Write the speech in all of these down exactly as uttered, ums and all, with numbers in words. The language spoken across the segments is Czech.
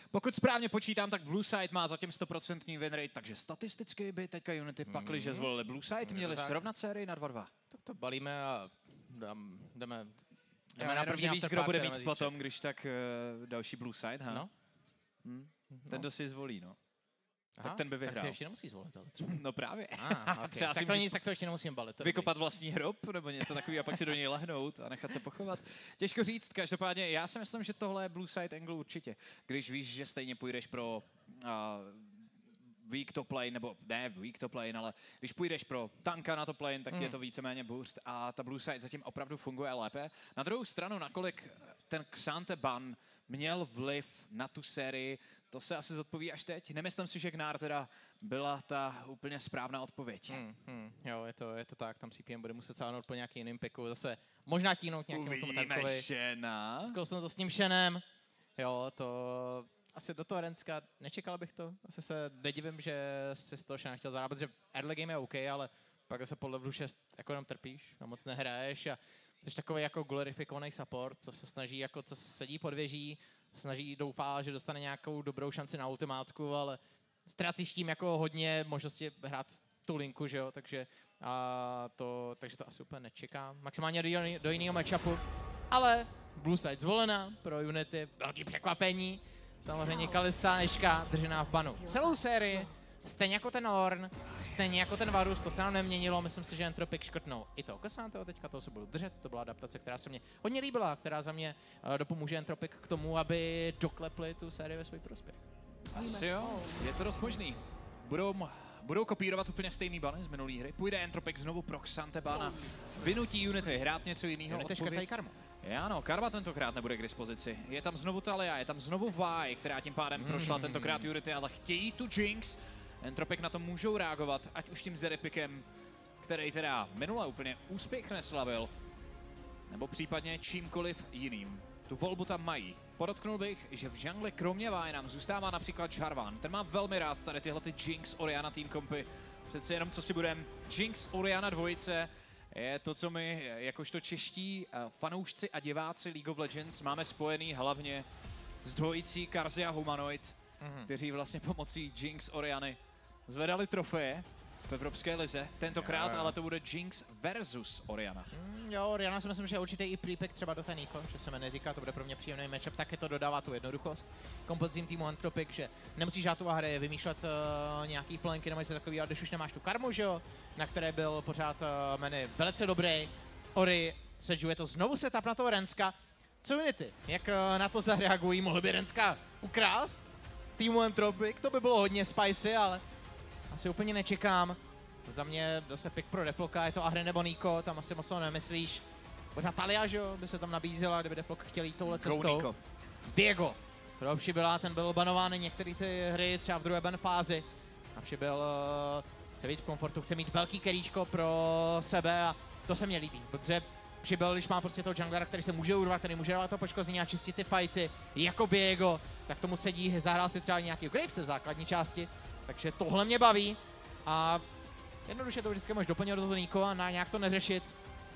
Pokud správně počítám, tak Blue Side má zatím sto procent win rate, takže statisticky by teďka Unity mm. pakli, že zvolili Blue Side, měli srovnat sérii na dva dva. Tak to balíme a dám, jdeme, jdeme na první víc, kdo bude mít potom, když tak uh, další Blue Side, ha? No. Hmm. Ten, kdo no. si zvolí, no. Aha, tak ten by vyhrál. Tak si ještě nemusí zvolit, ale třeba. No právě. Ah, okay. tak, to nic, tak to ještě nemusím balit. Vykopat vlastní hrob nebo něco takového a pak si do něj lehnout a nechat se pochovat. Těžko říct, každopádně já si myslím, že tohle je Blue Side Angle určitě. Když víš, že stejně půjdeš pro uh, weak top lane, nebo ne weak top lane, ale když půjdeš pro tanka na top lane, tak mm. je to víceméně boost a ta Blue Side zatím opravdu funguje lépe. Na druhou stranu, nakolik ten Xante ban měl vliv na tu sérii, to se asi zodpoví až teď. Nemyslím si, že Gnar teda byla ta úplně správná odpověď. Hmm, hmm, jo, je to, je to tak, tam C P M bude muset sáhnout po nějaký jiným piku, zase možná tíhnout nějakému tomu tankovi. Uvidíme Shena. Zkousnu to s tím Shenem. Jo, to asi do toho Renska nečekal bych to. Asi se nedivím, že si z toho Shena chtěl zarábět, že early game je OK, ale pak se po levelu šest jako jenom trpíš a moc nehraješ a jsi takový jako glorifikovaný support, co se snaží, jako co sedí pod věží, snaží, doufá, že dostane nějakou dobrou šanci na ultimátku, ale ztrácíš tím jako hodně možnosti hrát tu linku, že jo, takže, a to, takže to asi úplně nečekám. Maximálně do, do jiného matchupu, ale Blue Side zvolena pro Unity, velký překvapení. Samozřejmě Kalista Eška držená v banu celou sérii, stejně jako ten Ornn, stejně jako ten Varus, to se nám neměnilo, myslím si, že Entropic škrtnul i toho Casanteho, teďka toho se budu držet, to byla adaptace, která se mě hodně líbila, která za mě uh, dopomůže Entropic k tomu, aby doklepli tu sérii ve svůj prospěch. Asi jo, je to dost možný. Budou, budou kopírovat úplně stejný bany z minulý hry, půjde Entropic znovu pro Xante bana, vynutí Unity hrát něco jiného. Unity škrtají karmu. Ano, karma tentokrát nebude k dispozici. Je tam znovu Talia, je tam znovu Vi, která tím pádem mm. prošla tentokrát Unity, ale chtějí tu Jinx. Entropic na to můžou reagovat, ať už tím Zerepikem, který teda minule úplně úspěch neslavil, nebo případně čímkoliv jiným. Tu volbu tam mají. Podotknul bych, že v jungle kromě Vi nám zůstává například Jarvan. Ten má velmi rád tady tyhle ty Jinx Orianna team kompy. Přece jenom co si budem, Jinx Orianna dvojice je to, co my jakožto čeští fanoušci a diváci League of Legends máme spojený hlavně s dvojicí Karzi a Humanoid, mm-hmm. kteří vlastně pomocí Jinx Orianny zvedali trofeje v Evropské lize. Tentokrát jo, jo. ale to bude Jinx versus Orianna. Mm, jo, Orianna si myslím, že je určitý i prepek třeba do té Niko, že se mi neříká, to bude pro mě příjemný matchup, taky to dodává tu jednoduchost kompozitním týmu Entropic, že nemusíš žát tu hry, vymýšlet uh, nějaký flanky nebo něco takového, když už nemáš tu karmu, že jo, na které byl pořád uh, meny velice dobrý. Ori sedžuje to znovu setup na toho Renska. Co Unity? Jak uh, na to zareagují? Mohl by Renska ukrást týmu Entropic? To by bylo hodně spicy, ale asi úplně nečekám. Za mě zase pick pro Defloka, je to Ahri nebo Niko, tam asi moc toho nemyslíš. Pořád Talia, že jo, by se tam nabízela, kdyby Deflok chtěl jít touhle cestou. Viego. Pro Přibyla, ten byl banován některé ty hry, třeba v druhé ban fázi. A Přibyl uh, chce být v komfortu, chce mít velký keríčko pro sebe a to se mně líbí, protože Přibyl, když má prostě toho junglera, který se může urvat, který může dávat to poškození a čistit ty fighty, jako Viego, tak tomu sedí, zahrál si třeba nějaký Gravese v základní části. Takže tohle mě baví a jednoduše to vždycky můžeš doplnit do toho Niko a na nějak to neřešit.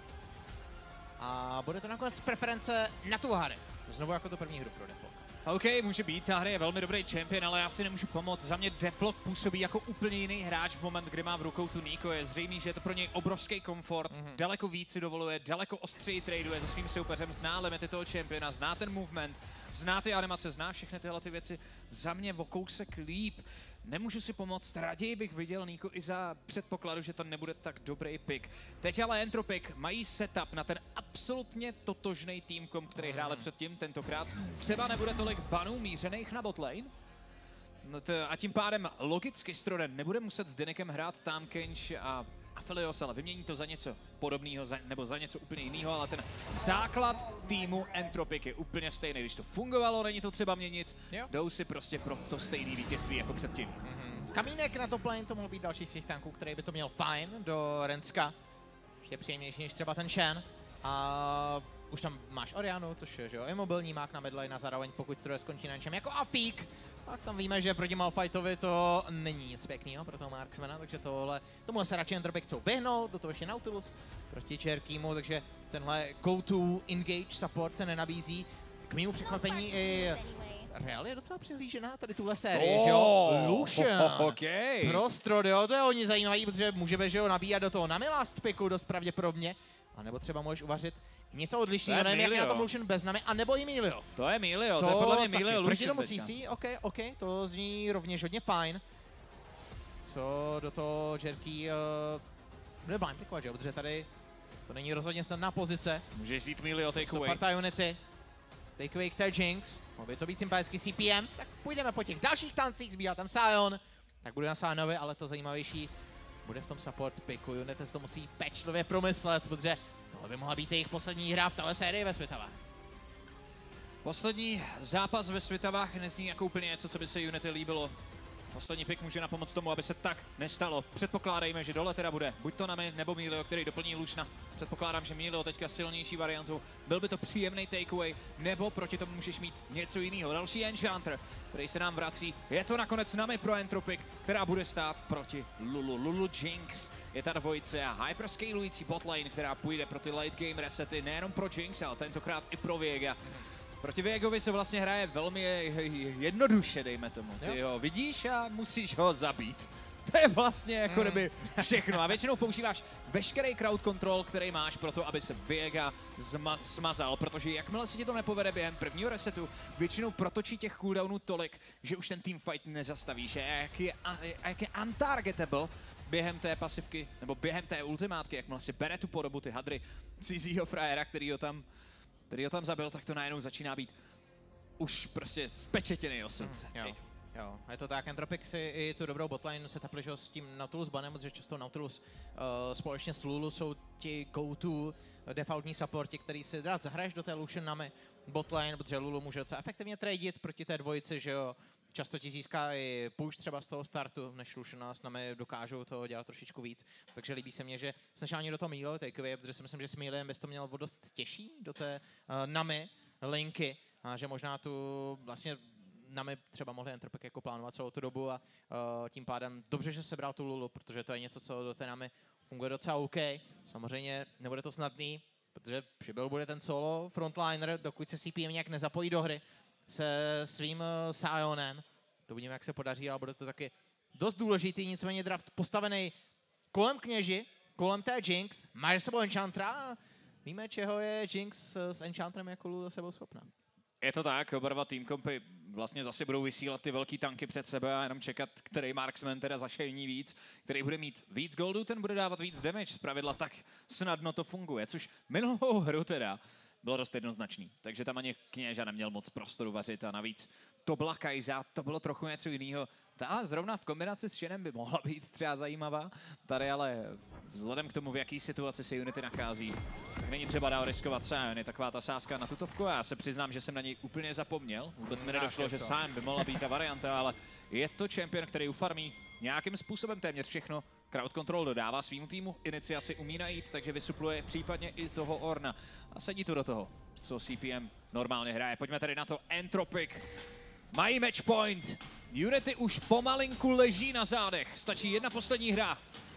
A bude to nakonec preference na tu hry. Znovu jako to první hru pro Deflok. OK, může být, ta hra je velmi dobrý champion, ale já si nemůžu pomoct. Za mě Deflok působí jako úplně jiný hráč v moment, kdy má v rukou tu Niko. Je zřejmé, že je to pro něj obrovský komfort, mm-hmm. daleko víc si dovoluje, daleko ostřeji traduje se svým soupeřem, zná limity toho championa, zná ten movement, zná ty animace, zná všechny tyhle ty věci. Za mě o kousek líp. Nemůžu si pomoct, raději bych viděl Niko i za předpokladu, že to nebude tak dobrý pick. Teď ale Entropic mají setup na ten absolutně totožný týmkom, který mm. hráli předtím, tentokrát. Třeba nebude tolik banů mířených na botlane. No a tím pádem logicky Stroden nebude muset s Denikem hrát Tahm-Kench a Aphelios, ale vymění to za něco podobného, za, nebo za něco úplně jiného, ale ten základ týmu Entropic je úplně stejný. Když to fungovalo, není to třeba měnit, jo. jdou si prostě pro to stejné vítězství jako předtím. Mm-hmm. Kamínek na top lane, to mohl být další z těch tanků, který by to měl fajn do Renska. Ještě příjemnější než třeba ten Shen. A už tam máš Oriannu, což je že jo, imobilní mák na midlane a zároveň pokud stroje skončí na něčem jako Afík, tak tam víme, že proti Malphitovi to není nic pěkného pro toho Marksmana, takže tohle, tomuhle se radši Entropic chcou vyhnout, do toho ještě Nautilus proti Cherkýmu, takže tenhle go-to engage support se nenabízí. K mému překvapení i Real je docela přihlížená tady tuhle sérii, oh, že jo? Lucian. Okay. Prostro, jo, to je hodně zajímavý, protože můžeme, že jo, nabíjat do toho Nami last picku dost pravděpodobně. A nebo třeba můžeš uvařit něco odlišného, nevím, jak je na tom Lucian bez Nami, a nebo i Milio. To je Milio, to, to je podle mě Milio Lucian. Proti tomu C C, ok, ok, to zní rovněž hodně fajn. Co do toho Jerky uh, bude blind pickovat, že jo, protože tady to není rozhodně snadná pozice. Můžeš jít Milio takeaway. Sparta Unity. Takeaway k té Jinx. Mohl by to být sympatický C P M. Tak půjdeme po těch dalších tancích, zbývá tam Sion. Tak bude na Sionovi, ale to zajímavější bude v tom support picku. Unity to musí pečlivě promyslet, protože tohle by mohla být jejich poslední hra v téhle sérii ve Světavách. Poslední zápas ve Světavách nezní jako úplně něco, co by se Unity líbilo. Poslední pick může napomoct tomu, aby se tak nestalo. Předpokládejme, že dole teda bude buď to Nami nebo Milio, který doplní Luciana. Předpokládám, že Milio teďka silnější variantu. Byl by to příjemný takeaway, nebo proti tomu můžeš mít něco jiného. Další Enchanter, který se nám vrací. Je to nakonec Nami pro Entropic, která bude stát proti Lulu. Lulu Jinx je ta dvojice a hyperscalující botlane, která půjde pro ty late game resety, nejenom pro Jinx, ale tentokrát i pro Viega. Proti Viegovi se vlastně hraje velmi jednoduše, dejme tomu. Ty ho vidíš a musíš ho zabít. To je vlastně jako mm. kdyby všechno. A většinou používáš veškerý crowd control, který máš pro to, aby se Viega smazal, protože jakmile se ti to nepovede během prvního resetu, většinou protočí těch cooldownů tolik, že už ten teamfight nezastavíš. A jak je, a jak je untargetable během té pasivky, nebo během té ultimátky, jakmile si bere tu podobu ty hadry cizího frajera, který ho tam který ho tam zabil, tak to najednou začíná být už prostě spečetěný osud. Mm, jo, jo, je to tak, Entropic si i tu dobrou botlane se tapli, s tím Nautilus banem, protože často Nautilus uh, společně s Lulu jsou ti go-to defaultní supporti, který si rád zahraješ do té Lucian Nami botlane, protože Lulu může docela efektivně tradit proti té dvojici, že jo. Často ti získá i push třeba z toho startu, než Lucian a s námi dokážou to dělat trošičku víc. Takže líbí se mně, že snaží do toho Milo takeaway, protože si myslím, že s Milem bys to měl o dost těžší do té uh, Nami linky. A že možná tu vlastně Nami třeba mohli Entropic jako plánovat celou tu dobu a uh, tím pádem dobře, že sebral tu Lulu, protože to je něco, co do té Nami funguje docela OK. Samozřejmě nebude to snadný, protože přibyl bude ten solo frontliner, dokud se C P M nějak nezapojí do hry se svým uh, Sionem. To uvidíme, jak se podaří, ale bude to taky dost důležitý, nicméně draft postavený kolem kněži, kolem té Jinx, máš za sebou Enchantera, víme, čeho je Jinx s Enchantrem jako Lulu za sebou schopná. Je to tak, oba dva team kompy vlastně zase budou vysílat ty velký tanky před sebe a jenom čekat, který marksman teda zašejní víc, který bude mít víc goldu, ten bude dávat víc damage, zpravidla tak snadno to funguje, což minulou hru teda bylo dost jednoznačný, takže tam ani kněža neměl moc prostoru vařit a navíc to byla Kai'Sa, to bylo trochu něco jiného. Ta zrovna v kombinaci s Shenem by mohla být třeba zajímavá, tady ale vzhledem k tomu, v jaký situaci se Unity nachází, tak není třeba dál riskovat Sion, je taková ta sázka na tutovku. Já se přiznám, že jsem na něj úplně zapomněl, vůbec mi nedošlo, že Sion by mohla být ta varianta, ale je to champion, který ufarmí nějakým způsobem téměř všechno. Crowd control dodává svýmu týmu, iniciaci umí najít, takže vysupluje případně i toho Orna. A sedí to do toho, co C P M normálně hraje. Pojďme tady na to, Entropic. Mají match point. Unity už pomalinku leží na zádech. Stačí jedna poslední hra.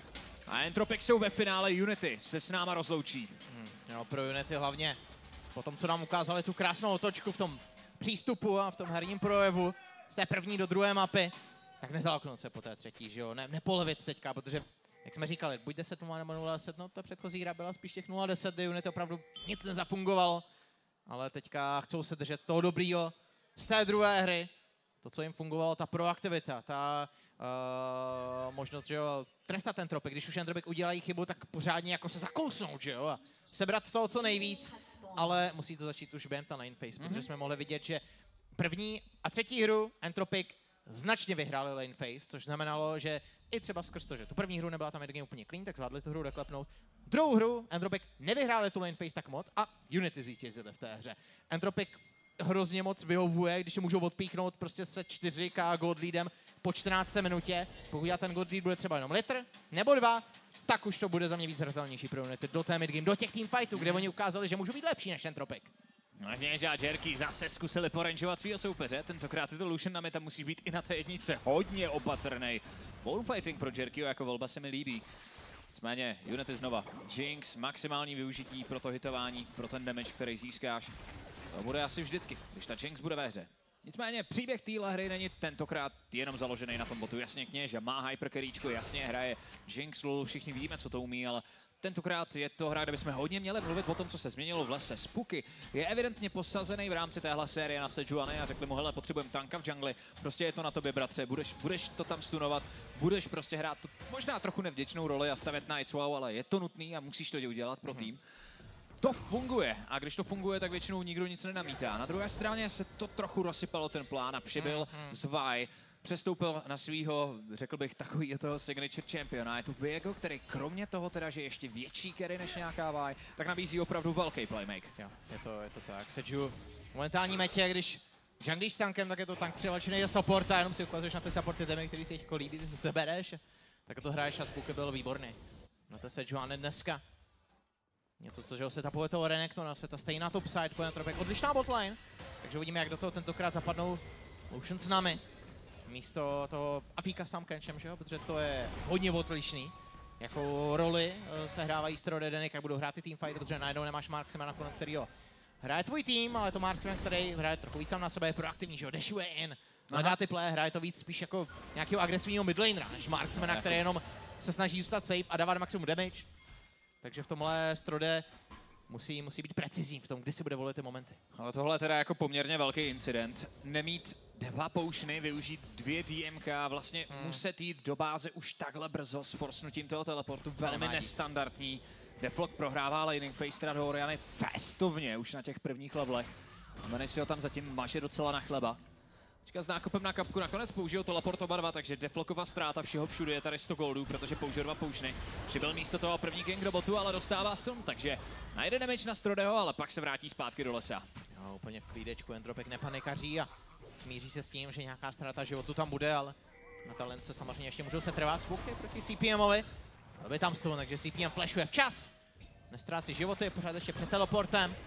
A Entropic jsou ve finále, Unity se s náma rozloučí. Hmm, jo, pro Unity hlavně po tom, co nám ukázali tu krásnou otočku v tom přístupu a v tom herním projevu z té první do druhé mapy, tak nezalaknout se po té třetí, že jo, ne, nepolevit teďka, protože, jak jsme říkali, buď deset nula nebo nula deset, no ta předchozí hra byla spíš těch nula deset, kdy Unity opravdu nic nezafungovalo, ale teďka chcou se držet toho dobrýho z té druhé hry, to, co jim fungovalo, ta proaktivita, ta uh, možnost, že jo, trestat Entropic, když už Entropic udělají chybu, tak pořádně jako se zakousnout, že jo, a sebrat z toho co nejvíc, ale musí to začít už během ta lane phase, mm-hmm. protože jsme mohli vidět, že první a třetí hru Entropic značně vyhráli lane phase, což znamenalo, že i třeba skrz to, že tu první hru nebyla tam game úplně clean, tak zvládli tu hru doklepnout. Druhou hru Entropic nevyhráli tu lane phase tak moc a Unity zvítězili v té hře. Entropic hrozně moc vyhovuje, když je můžou odpíchnout prostě se čtyři ká gold leadem po čtrnácté minutě. Pokud já ten gold lead bude třeba jenom litr nebo dva, tak už to bude za mě víc hratelnější pro Unity do té midgame, do těch teamfightů, kde oni ukázali, že můžou být lepší než Entropic. No, že a Jerky zase zkusili poranžovat svýho soupeře, tentokrát je to Lucian Nami, tam musí být i na té jednice hodně opatrnej. Bullfighting pro Jerkyho jako volba se mi líbí. Nicméně Unity znova, Jinx, maximální využití pro to hitování, pro ten damage, který získáš. To bude asi vždycky, když ta Jinx bude ve hře. Nicméně příběh téhle hry není tentokrát jenom založený na tom botu. Jasně Kněža má hypercarryčku, jasně hraje Jinx, Lulu, všichni víme, co to umí, ale tentokrát je to hra, kde bychom hodně měli mluvit o tom, co se změnilo v lese. Spooky je evidentně posazený v rámci téhle série na Sejuani a řekli mu, hele, potřebujeme tanka v džungli, prostě je to na tobě, bratře, budeš, budeš to tam stunovat, budeš prostě hrát tu možná trochu nevděčnou roli a stavět Night's Wow, ale je to nutný a musíš to udělat pro tým. To funguje a když to funguje, tak většinou nikdo nic nenamítá. Na druhé straně se to trochu rozsypalo ten plán a přibyl Zvaj, přestoupil na svýho, řekl bych, takový toho signature championa. Je tu Viego, který kromě toho teda, že je ještě větší carry než nějaká Vaj, tak nabízí opravdu velký playmake. Jo, je to, je to tak. Seju v momentální metě, když junglíš s tankem, tak je to tank převlečený ze support a jenom si ukazuješ na ty supporty temy, který si jich jako líbí, ty si sebereš. Tak to hraješ a Spooky byl výborný. Na to Sejuani dneska. Něco, co že se tapuje toho Renekton, se ta stejná topside, Entropik, odlišná botlane. Takže uvidíme, jak do toho tentokrát zapadnou Lucian s námi. Místo toho Afíka s tam Kenčem, že jo, protože to je hodně odlišný. Jakou roli uh, se hrávají Strode Denik, jak budou hrát ty teamfighty, protože najednou nemáš Marksmana, na kterýho hraje tvůj tým, ale to Marksman, který hraje trochu víc sám na sebe, je proaktivní, že jo, dashuje in, hledá ty play, hraje to víc spíš jako nějakého agresivního midlanera, než Marksmana, který jenom se snaží zůstat safe a dávat maximum damage. Takže v tomhle Strode musí, musí být precizní v tom, kdy si bude volit ty momenty. Ale tohle je teda jako poměrně velký incident. Nemít dva poušny, využít dvě D M K, vlastně hmm. muset jít do báze už takhle brzo s forsnutím toho teleportu, velmi nestandardní. Deflok prohrává laning phase teda do Oriany festovně už na těch prvních levelech. A Manny si ho tam zatím maže docela na chleba. Teďka s nákupem na kapku nakonec použijou teleport oba dva, takže Defloková ztráta všeho všude je tady sto goldů, protože použil dva poušny. Přibyl místo toho první gang do botu, ale dostává strom, takže najde damage na Strodeho, ale pak se vrátí zpátky do lesa. Jo, úplně v klídečku, Entropik nepanikaří a smíří se s tím, že nějaká ztráta životu tam bude, ale na talence samozřejmě ještě můžou se trvat Spooky proti CPMovi. Byl by tam stůl, takže C P M flashuje včas. Nestrácí životy, pořád ještě před teleportem.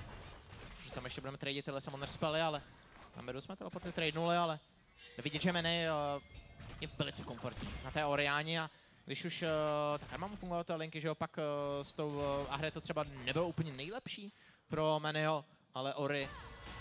Že tam ještě budeme tradit tyhle summoner spely, ale tam bedu jsme teleporty tradenuli, ale vidět, že Manny uh, je velice komfortní na té Oriáně a když už uh, tak mám fungovat ty linky, že opak uh, s tou uh, Ahre to třeba nebylo úplně nejlepší pro Mannyho, ale Ori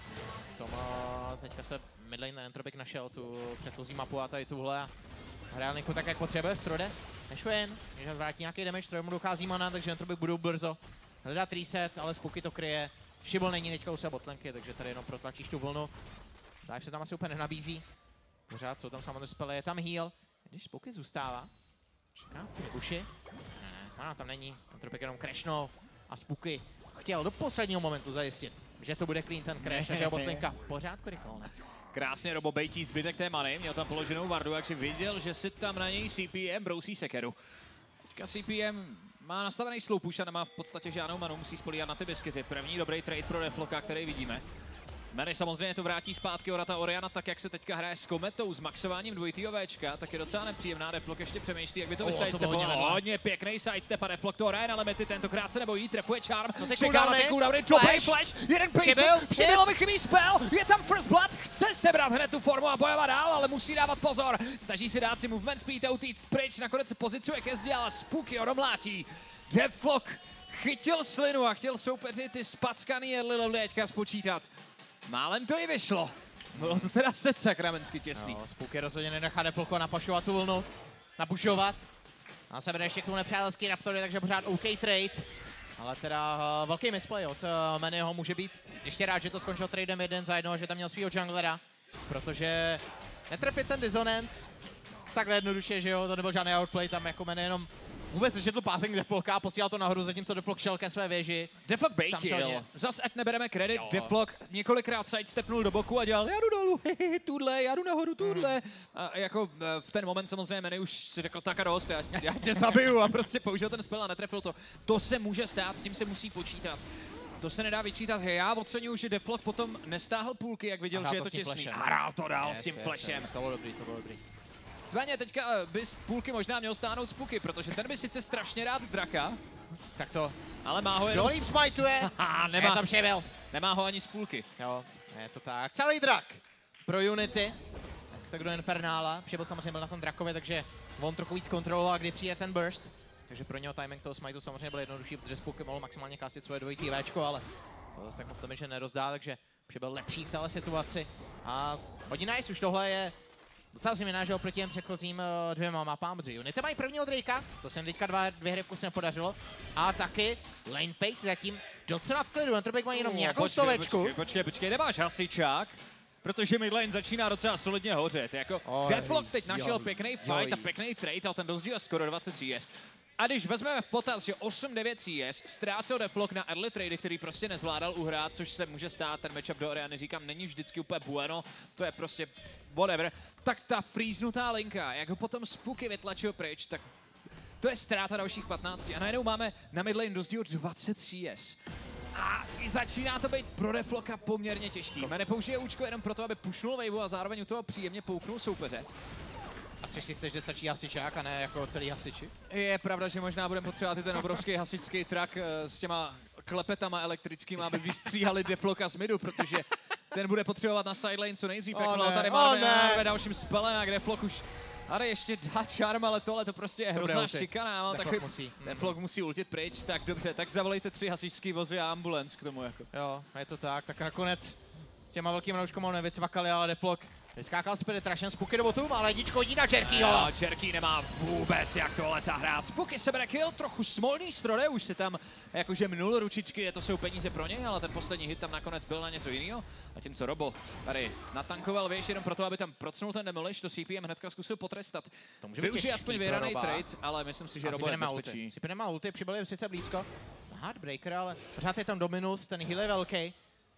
tom uh, teďka se midlane Entropik našel tu předchozí mapu a tady tuhle a hrál linku tak, jak potřebuje Strode. Nešwin, že vrátí nějaký damage, trochu mu dochází mana, takže Entropik budou brzo hledat reset, ale Spooky to kryje. Šibol není teďka u sebe botlenky, takže tady jenom protlačíš tu vlnu. Dive se tam asi úplně nenabízí. Pořád jsou tam samozřejmě spely, je tam heal. Když Spooky zůstává, čeká v buši. Ne, mana tam není, Entropik jenom crashnul a Spooky chtěl do posledního momentu zajistit, že to bude clean ten crash, takže botlenka v pořádku rychle, ne? Krásně robobejtí zbytek té many, měl tam položenou vardu, takže viděl, že si tam na něj C P M brousí sekeru. Teďka C P M má nastavený slow push a nemá v podstatě žádnou manu, musí spolíhat na ty biscuity. První dobrý trade pro Defloka, který vidíme. Manny samozřejmě to vrátí zpátky, Orata Oriana, tak jak se teďka hraje s Kometou, s maxováním dvojitýho Včka, tak je docela nepříjemná. Deflok ještě přemýšlí, jak by to oh, vysidestepoval. Hodně pěkný sidestep a Deflok to hraje na limity, tentokrát se nebojí, trefuje charm, čeká na ty cooldowny, dobrý flash, jeden pacing, přibyl chybí spell, je tam first blood, chce sebrat hned tu formu a bojovat dál, ale musí dávat pozor. Snaží si dát si movement speed a utíct pryč, nakonec se pozicuje ke zdi, ale Spooky ho domlátí. Deflok chytil slinu a chtěl soupeři ty spackaný early levely teďka spočítat. Málem to i vyšlo. Bylo to teda set sakramensky těsný. No, Spooky rozhodně nenechá Defloko napašovat tu vlnu. Napušovat. A se vede ještě k tomu nepřátelský Raptory, takže pořád OK trade. Ale teda uh, velký misplay od uh, Mannyho může být ještě rád, že to skončil tradem jeden za jedno, že tam měl svýho junglera. Protože netrefit ten Dissonance takhle jednoduše, že jo, to nebyl žádný outplay, tam jako Manny jenom vůbec nečetl pathing Defloka a posílal to nahoru, zatímco Deflok šel ke své věži. Deflok baitil. Zas ať nebereme kredit, Deflok několikrát sidestepnul do boku a dělal, já jdu dolů, tuhle, já jdu nahoru, tuhle. Mm. A jako v ten moment samozřejmě Manny už si řekl, tak a dost, já, já tě zabiju a prostě použil ten spell a netrefil to. To se může stát, s tím se musí počítat. To se nedá vyčítat. Hej, já oceňuju, že Deflok potom nestáhl půlky, jak viděl, že je to těsný. A hrál to dál yes, s tím yes, flashem. Yes, to bylo dobrý, to bylo dobrý. Nicméně teďka by z půlky možná měl stáhnout Spooky, protože ten by sice strašně rád draka. Tak co? Ale má ho jenom... Jolím smajtuje! nemá, je tam Ševel. Nemá ho ani z půlky. Jo, je to tak. Celý drak pro Unity. Tak se kdo Infernála. Ševel samozřejmě byl na tom drakově, takže on trochu víc kontroloval, kdy přijde ten burst. Takže pro něho timing toho smajtu samozřejmě byl jednodušší, protože Spooky mohl maximálně kasit svoje dvojitý Včko, ale to zase tak moc damage nerozdá, takže Ševel lepší v téhle situaci. A hodně nice, už tohle je docela změna, že oproti těm předchozím uh, dvěma mapám, protože Unity mají prvního Drakea, to jsem teďka dva, dvě hry v kuse nepodařilo, a taky Lane Face zatím docela v klidu, Entropik mají jenom nějakou počkej, stovečku. Počkej, počkej, počkej, nemáš hasičák? Protože midlane začíná docela solidně hořet, jako Oj, Deflock teď našel joj, pěkný fight joj. a pěkný trade, ale ten rozdíl je skoro dvacet C S. A když vezmeme v potaz, že osm devět C S ztrácel Deflock na early trade, který prostě nezvládal uhrát, což se může stát, ten matchup do Oriany, říkám, není vždycky úplně bueno, to je prostě whatever, tak ta freeznutá linka, jak ho potom Spooky vytlačil pryč, tak to je ztráta dalších patnáct a najednou máme na midlane rozdíl dvacet C S. A začíná to být pro Deflocka poměrně těžký. Mě nepoužije účko jenom proto, aby pushnul waveu a zároveň u toho příjemně pouknul soupeře. Asi si jste, že stačí hasičák a ne jako celý hasiči? Je pravda, že možná budeme potřebovat i ten obrovský hasičský trak s těma klepetama elektrickými, aby vystříhali Deflocka z midu, protože ten bude potřebovat na sidelane co nejdřív. Oh jakmile ne, tady oh máme ne. dalším spelem a Deflock už ale ještě dá charm, ale tohle to prostě je hrozná šikana. Mám Deflock takový, musí. Deflock musí ultit pryč, tak dobře, tak zavolejte tři hasičský vozy a ambulance k tomu jako. Jo, je to tak, tak nakonec těma velkýma nouškama nevycvakali, ale Deflock vyskákal s penetračem Spooky do botu, ale jedničko hodí na Jerkyho. No, Jerky nemá vůbec jak tohle zahrát. Spooky se bere kill, trochu smolný strode, už se tam jakože minul ručičky, to jsou peníze pro něj, ale ten poslední hit tam nakonec byl na něco jiného. A tím co Robo tady natankoval věž jenom proto, aby tam procnul ten demolish, to C P M hnedka zkusil potrestat. To může využije aspoň vyhraný trade, ale myslím si, že Robo je bezpečí. C P nemá ulty, přibyli sice blízko. Heartbreaker, ale pořád je tam Dominus, ten heal je velký.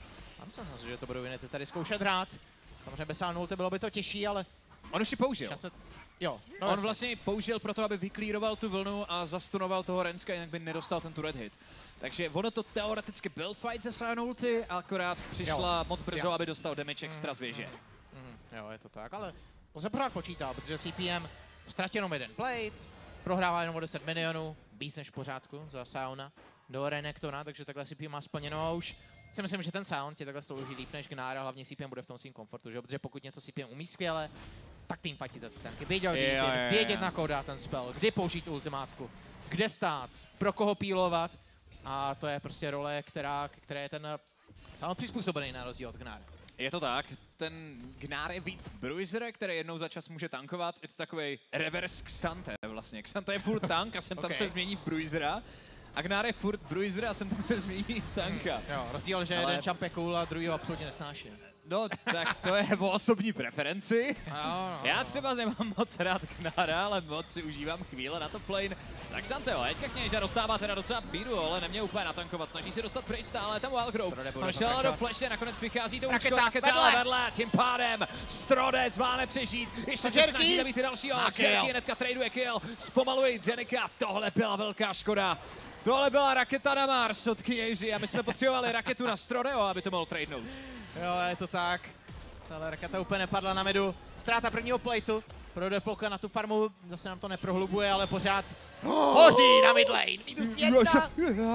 A myslím si, že to budou Unity tady zkoušet hrát. Samozřejmě bez ulty bylo by to těžší, ale... On už ji použil. Šance... Jo, no On jasně. vlastně použil proto, aby vyklíroval tu vlnu a zastunoval toho Renska, jinak by nedostal ten turret hit. Takže ono to teoreticky byl fight ze Sion ulti, akorát přišla jo. moc brzo, Jasně. aby dostal damage extra z věže. Mm, jo, je to tak, ale to se pořád počítá, protože C P M ztratil jenom jeden plate, prohrává jenom o deset milionů, víc než v pořádku za Siona do Renektona, takže takhle C P M má splněno a už si myslím, že ten Sion ti takhle slouží líp než Gnára, hlavně C P M bude v tom svým komfortu, že? Protože pokud něco C P M umí skvěle, tak tým fightit za ty tanky. Věděl, kdy jít, vědět na koho dát ten spell, kdy použít ultimátku, kde stát, pro koho pílovat a to je prostě role, která, která je ten sám přizpůsobený na rozdíl od Gnára. Je to tak, ten Gnar je víc bruiser, který jednou za čas může tankovat, je to takový reverse Xante vlastně. Xante je furt tank a sem tam Okay. se změní v bruisera. A Gnar je furt bruiser a sem tam se změní v tanka. Hmm, jo, rozdíl, že Ale... jeden jump je cool a druhý ho absolutně nesnáší. No, tak to je o osobní preferenci. No, no, Já no. třeba nemám moc rád Gnara, ale moc si užívám chvíle na top lane. Tak Santeo, teďka kněža dostává teda docela bídu, ale neměl úplně natankovat, snaží se dostat pryč stále, tam Wildgrove. On šel do flashe, nakonec přichází to účko, raketa ale vedle, tím pádem Strode zvládne přežít, ještě se snaží zabít i dalšího, Jerky hnedka traduje kill, zpomaluje Jenika, tohle byla velká škoda. Tohle byla raketa na Mars od kněži a my jsme potřebovali raketu na Strodeo, aby to mohl tradenout. Jo, je to tak. Tahle raketa úplně nepadla na midu. Ztráta prvního plateu pro Deflocka na tu farmu, zase nám to neprohlubuje, ale pořád hoří na midlane. Minus jedna.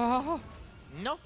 No.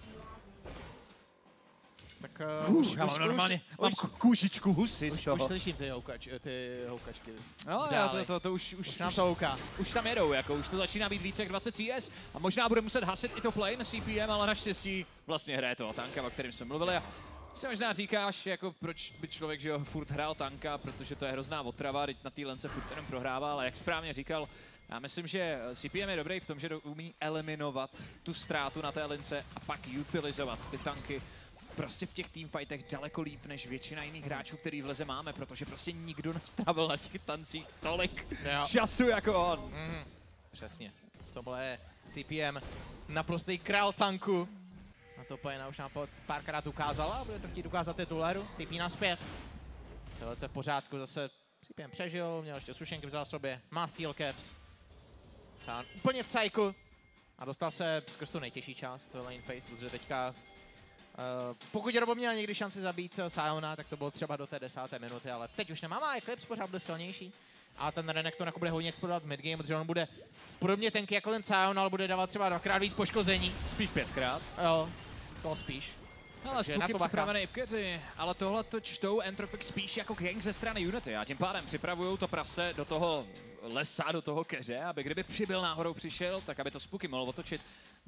Tak uh, už, já už, mám normálně, už, mám už, kůžičku husy z už, toho. už slyším ty, houkač, ty houkačky. No, já to, to, to už, už, Už nám už, to houká. už tam jedou, jako už to začíná být více jak dvacet C S a možná bude muset hasit i to plane C P M, ale naštěstí vlastně hraje toho tanka, o kterém jsme mluvili. A si možná říkáš, jako proč by člověk, že jo, furt hrál tanka, protože to je hrozná otrava, teď na té lence furt jenom prohrává, ale jak správně říkal, já myslím, že C P M je dobrý v tom, že umí eliminovat tu ztrátu na té lince a pak utilizovat ty tanky prostě v těch teamfightech daleko líp než většina jiných hráčů, který v leze máme, protože prostě nikdo nestrávil na těch tancích tolik Jo. času jako on. Mm, přesně. Tohle je C P M, naprostý král tanku. A to Plena už nám párkrát ukázala a bude to chtít ukázat tituléru. Typí nás zpět. Celece v pořádku, zase C P M přežil, měl ještě sušenky v zásobě, má steel caps. Sám úplně v cajku. A dostal se skrz tu nejtěžší část lane face, protože teďka Uh, pokud Robo měl někdy šanci zabít uh, Siona, tak to bylo třeba do té desáté minuty, ale teď už nemá, má Eclipse, pořád bude silnější. A ten Renekton jako bude hodně explodovat v midgame, protože on bude podobně tenký jako ten Sion, ale bude dávat třeba dvakrát víc poškození. Spíš pětkrát. Jo, to spíš. Ale Spooky připravený v keři, ale tohle to čtou Entropic spíš jako gang ze strany Unity a tím pádem připravují to prase do toho lesa, do toho keře, aby kdyby přibyl náhodou přišel, tak aby to Spooky mohl otočit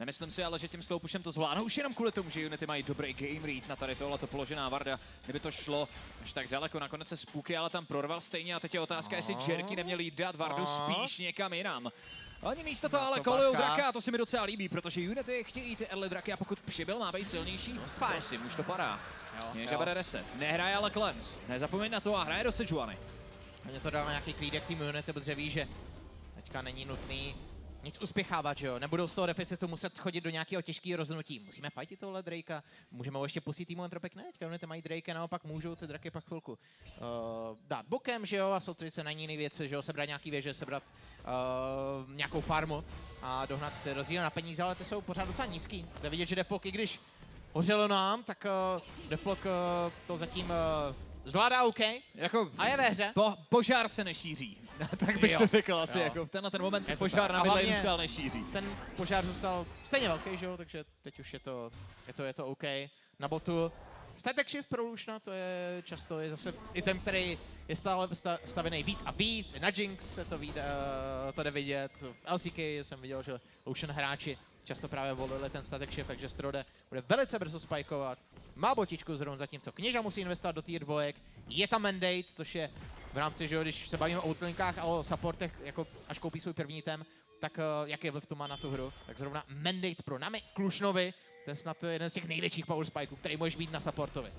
Nemyslím si ale, že tím slowpushem to zvládnou už jenom kvůli tomu, že Unity mají dobrý game read na tady tohle to položená Varda. Kdyby to šlo až tak daleko, nakonec se Spooky ale tam prorval stejně a teď je otázka, jestli Jerky neměl jít dát Vardu spíš někam jinam. Oni místo toho ale kolujou draka a to se mi docela líbí, protože Unity chtějí ty early draky a pokud přibyl má být silnější, prosím, už to padá. Jenže bude reset. Nehraje ale Cleanse. Nezapomeň na to a hraje do Sejuani. Mě to dá nějaký klídek tým Unity, protože ví, že teďka není nutný nic uspěchávat, že jo? Nebudou z toho deficitu muset chodit do nějakého těžkého rozhodnutí. Musíme fightit tohle Drakea, můžeme ho ještě pustit týmu Entropik, ne? Teďka Unity mají Drakea, naopak můžou ty draky pak chvilku uh, dát bokem, že jo? A soustředit se na jiné věci, že jo? Sebrat nějaký věže, sebrat uh, nějakou farmu a dohnat ty rozdíly na peníze, ale ty jsou pořád docela nízký. Jde vidět, že Deflok, i když hořelo nám, tak uh, Deflok uh, to zatím uh, zvládá OK jako, a je ve hře. Po, požár se nešíří, tak bych jo, to řekl asi, jo. jako v tenhle ten moment se Je požár na midlane už dál nešíří. Ten požár zůstal stejně velký, že jo, takže teď už je to, je to, je to OK. Na botu statek shift pro Luciana, to je často je zase item, který je stále stavený víc a víc. Na Jinx se to, ví, uh, to jde vidět, v L C K jsem viděl, že Lucian hráči často právě volili ten statek shift, takže Strode bude velice brzo spajkovat. Má botičku zrovna zatímco Kněža musí investovat do tier dvojek. Je tam mandate, což je v rámci, že jo, když se bavíme o outlinkách a o supportech, jako až koupí svůj první item, tak uh, jaký vliv to má na tu hru. Tak zrovna mandate pro Nami Klušnovi, to je snad jeden z těch největších power spikeů, který můžeš být na supportovi.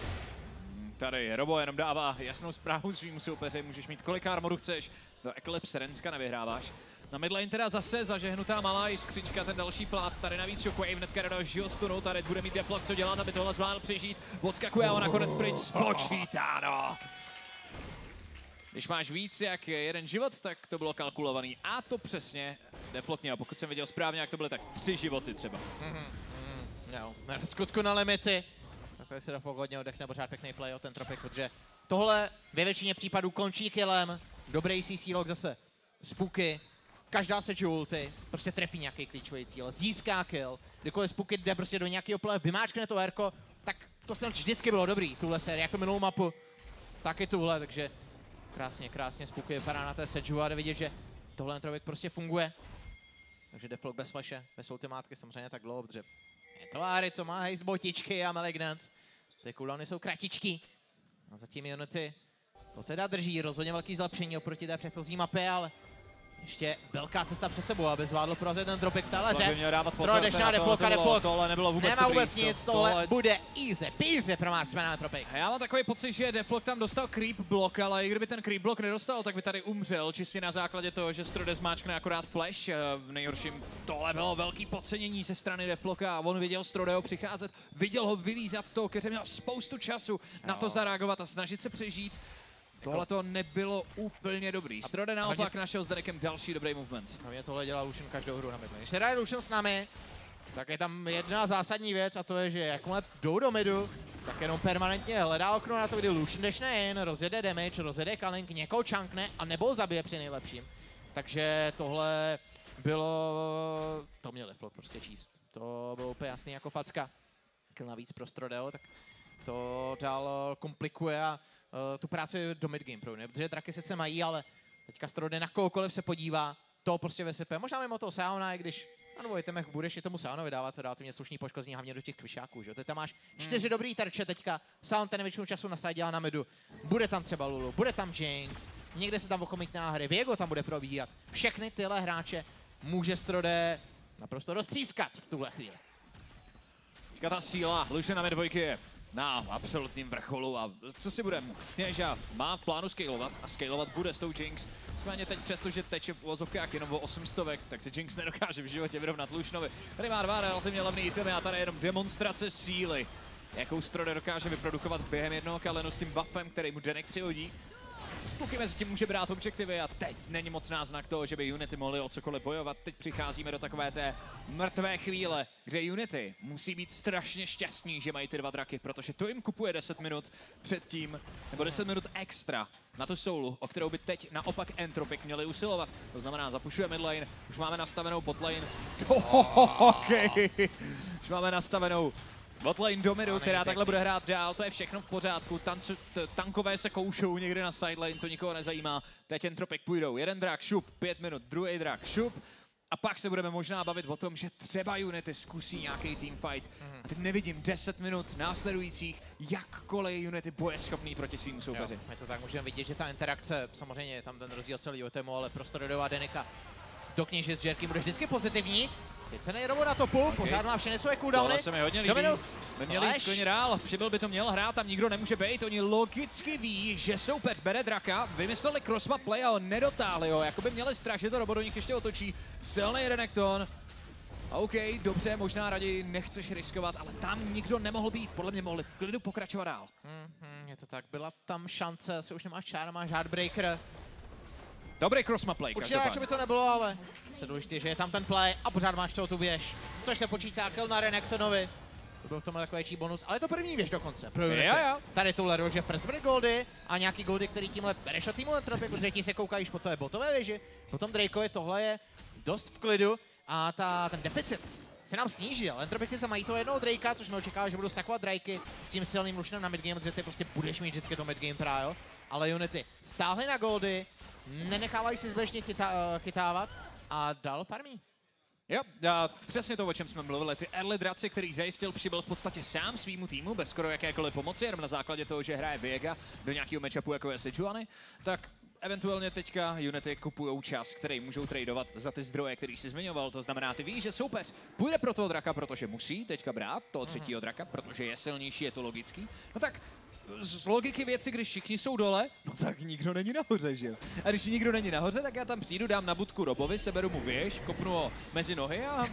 Tady Robo jenom dává jasnou zprávu svým soupeři, můžeš mít kolik armoru chceš, do Eclipse Renska nevyhráváš. Na midlane teda zase zažehnutá malá jiskřička, ten další plát, tady navíc Shockwave hnedka do dalšího stunu, tady bude mít Deflok co dělat, aby tohle zvládl přežít, odskakuje a on nakonec pryč spočítáno. Když máš víc jak jeden život, tak to bylo kalkulovaný a to přesně Deflok měl, pokud jsem viděl správně, jak to byly tak tři životy třeba. Mm-hmm, mm, jo, na skutku na limity. Takhle se Deflok hodně oddechne, pořád pěkný play od Entropik, protože tohle ve většině případů končí killem, dobrý C C log zase, Spooky. Každá seč ulti, prostě trefí nějaký klíčový cíl, získá kill, kdykoliv Spooky jde prostě do nějakého pole, vymáčkne to erko, tak to snad vždycky bylo dobrý, tuhle série, jak to minulou mapu, tak i tuhle, takže krásně, krásně Spooky vypadá na té seju a jde vidět, že tohle Entropik prostě funguje. Takže Deflok bez flashe, bez ultimátky samozřejmě tak dlouho, protože je to Ahri, co má hejst botičky a Malignance, ty cooldowny jsou kratičky a zatím Unity to teda drží, rozhodně velký zlepšení oproti té předchozí mapě, ale ještě velká cesta před tebou, aby zvládl porazit ten Tropik v teleře. Stroj jdeš na Defloka, Deflok nemá vůbec nic, tohle, tohle bude easy peasy pro Marksmana Tropik. Já mám takový pocit, že Deflok tam dostal creep blok, ale i kdyby ten creep blok nedostal, tak by tady umřel, čistě na základě toho, že Strode zmáčkne akorát flash. V nejhorším tohle bylo velký podcenění ze strany Defloka a on viděl Strodeho přicházet, viděl ho vylízat z toho keře, měl spoustu času na to zareagovat a snažit se přežít. Tohle to nebylo úplně dobrý. Strode naopak našel s Derekem další dobrý movement. A mě tohle dělá Lucian každou hru na midlane. Když hraje Lucian s námi, tak je tam jedna zásadní věc a to je, že jakmile jdou do midu, tak jenom permanentně hledá okno na to, kdy Lucian dešne in, rozjede damage, rozjede kalink, někoho chunkne a nebo zabije při nejlepším. Takže tohle bylo... To měl Deflok prostě číst. To bylo úplně jasný jako facka. Kill navíc pro Strodeho, tak to dál komplikuje a Uh, tu práci do midgame pro ně, protože draky sice mají, ale teďka Strode na kohokoliv se podívá, to prostě vysype. Možná mimo toho Saona, i když na dvou itemech budeš i tomu Saonovi dávat, dát mě slušný poškození hlavně do těch kvišáků, že? Ty tam máš čtyři hmm. dobrý terče teďka, Saon ten většinu času nasadila na midu, bude tam třeba Lulu, bude tam Jinx, někde se tam okomítná hry, Viego tam bude probíhat. Všechny tyhle hráče může Strode naprosto roztřískat v tuhle chvíli. Teďka ta síla, Lucian na dvojky je na absolutním vrcholu a co si budeme, Kněža má v plánu scalovat a scalovat bude s tou Jinx. Nicméně teď přesto, že teče v uvozovkách jenom o osm stovek, tak se Jinx nedokáže v životě vyrovnat Lucianovi. Tady má dva relativně levný itemy a tady jenom demonstrace síly, jakou Strode dokáže vyprodukovat během jednoho kalenu s tím buffem, který mu Denek přihodí. Spooky mezi tím může brát objektivy a teď není moc náznak toho, že by Unity mohli o cokoliv bojovat. Teď přicházíme do takové té mrtvé chvíle, kde Unity musí být strašně šťastní, že mají ty dva draky, protože to jim kupuje deset minut předtím, nebo deset minut extra na tu soulu, o kterou by teď naopak Entropik měli usilovat. To znamená, zapušuje midlane, už máme nastavenou botlane. Oh, okay. Už máme nastavenou botlane do midu, která takhle bude hrát dál, to je všechno v pořádku, Tancu, tankové se koušou někde na sidelane, to nikoho nezajímá. Teď Entropik půjdou, jeden drak, šup, pět minut, druhý drak, šup A pak se budeme možná bavit o tom, že třeba Unity zkusí nějaký teamfight. Mm. A teď nevidím deset minut následujících, jakkoliv Unity bojeschopný proti svým soupeři. Je to tak, můžeme vidět, že ta interakce, samozřejmě je tam ten rozdíl celý tému, ale prostor dodává Denika do kněže s Jerky bude vždycky pozitivní. Teď se nejrobo na topu, okay. Pořád má všechny svoje cooldowny. Tohle se mi hodně líbí. Dominus, by měli jít klidně dál, Přibyl by to měl hrát, tam nikdo nemůže být. Oni logicky ví, že soupeř bere draka, vymysleli crossmap play a ho nedotáhli ho. Jakoby měli strach, že to Robo do nich ještě otočí. Silný Renekton. OK, dobře, možná raději nechceš riskovat, ale tam nikdo nemohl být. Podle mě mohli v klidu pokračovat dál. Mm-hmm, je to tak, byla tam šance, asi už nemáš čára, máš Heartbreaker. Dobrý crossmap play, určitě, že by to nebylo, ale se důležitý, že je tam ten play a pořád máš toho tu věž. Což se počítá kill na Renektonovi. To byl v tomhle takový větší bonus, ale je to první věž dokonce pro Unity. Jo, jo. Tady tuhle roll, že first break goldy a nějaký goldy, který tímhle bereš od týmu Entropy, protože ti se koukají po té botové věži. Potom Drakeovi tohle je dost v klidu a ta, ten deficit se nám snížil. Entropici se mají toho jednoho Drakea, což jsme očekávali, že budou stakovat Drakey s tím silným lušnem na midgame, protože ty prostě budeš mít vždycky to midgame trial. Ale Unity stáhli na goldy, nenechávají si zběžně chytá, chytávat a dál farmí. Jo, a přesně to, o čem jsme mluvili. Ty early draci, který zajistil, přibyl v podstatě sám svýmu týmu, bez skoro jakékoliv pomoci, jenom na základě toho, že hraje Viega do nějakého matchupu, jako je Sejuani, tak eventuálně teďka Unity kupujou čas, který můžou tradovat za ty zdroje, který si zmiňoval. To znamená, ty víš, že soupeř půjde pro toho draka, protože musí teďka brát toho třetího draka, protože je silnější, je to logický. No tak z logiky věci, když všichni jsou dole, no tak nikdo není nahoře, že jo? A když nikdo není nahoře, tak já tam přijdu, dám na budku Robovi, seberu mu věž, kopnu ho mezi nohy a,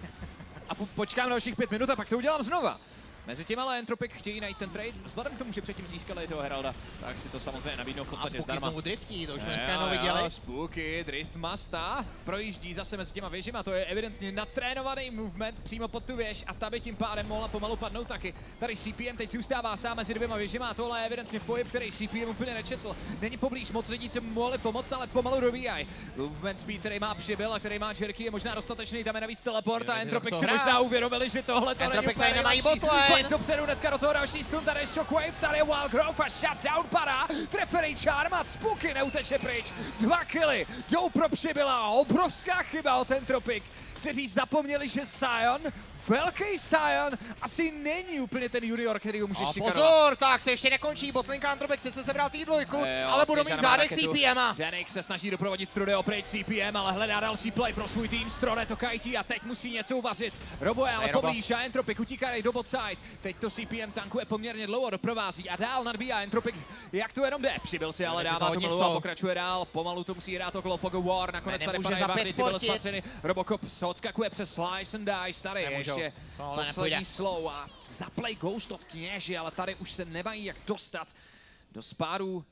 a po, počkám dalších pět minut a pak to udělám znova. Mezi tím ale Entropic chtějí najít ten trade, vzhledem k tomu, že předtím získali toho Heralda, tak si to samozřejmě nabídnou v podstatě zdarma. A Spooky znovu driftí, to už jsme dneska jenom viděli. Jo, Spooky, drift masta, projíždí zase mezi těma věžima, to je evidentně natrénovaný movement přímo pod tu věž a ta by tím pádem mohla pomalu padnout taky. Tady C P M teď zůstává sám mezi dvěma věžima a tohle je evidentně pohyb, který C P M úplně nečetl. Není poblíž moc lidí, co mu mohli pomoct, ale pomalu dobíhají. Movement speed, který má Přibyl a který má Jerky, je možná dostatečný, tam je navíc teleport a Entropic si možná uvědomili, že tohle to není úplně nejlepší. Do toho další stun, tady je Shockwave, tady je Wildgrowth a shutdown padá, treferý charm a Spooky neuteče pryč, dva killy jdou pro Přibyla, obrovská chyba od Entropic, kteří zapomněli, že Sion, velký Sion, asi není úplně ten junior, který ho může šikanovat. Pozor, tak se ještě nekončí, botlinka Entropic sice sebral tý dvojku, jo, ale budou mít zádek C P M a. Danik se snaží doprovodit Strude pryč C P M, ale hledá další play pro svůj tým, Strode to kajtí a teď musí něco uvařit. Robo je ale poblíž a Entropic utíkají do bot side, teď to C P M tankuje poměrně dlouho, doprovází a dál nadbíjá Entropic, jak to jenom jde. Přibyl si ale dává to melu a pokračuje dál, pomalu to musí hrát okolo Fog of War, nakonec tady padají Vavry, ty byly spatřeny, Robocop odskakuje přes Slice and Dice, tady ještě poslední slow a zaplay Ghost od Kněži, ale tady už se nemají jak dostat do spáru.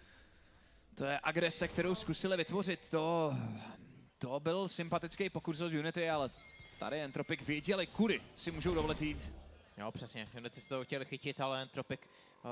To je agrese, kterou zkusili vytvořit. To, to byl sympatický pokus od Unity, ale tady Entropic věděli, kudy si můžou dovolit jít. Jo, přesně. Unity si to chtěli chytit, ale Entropic uh,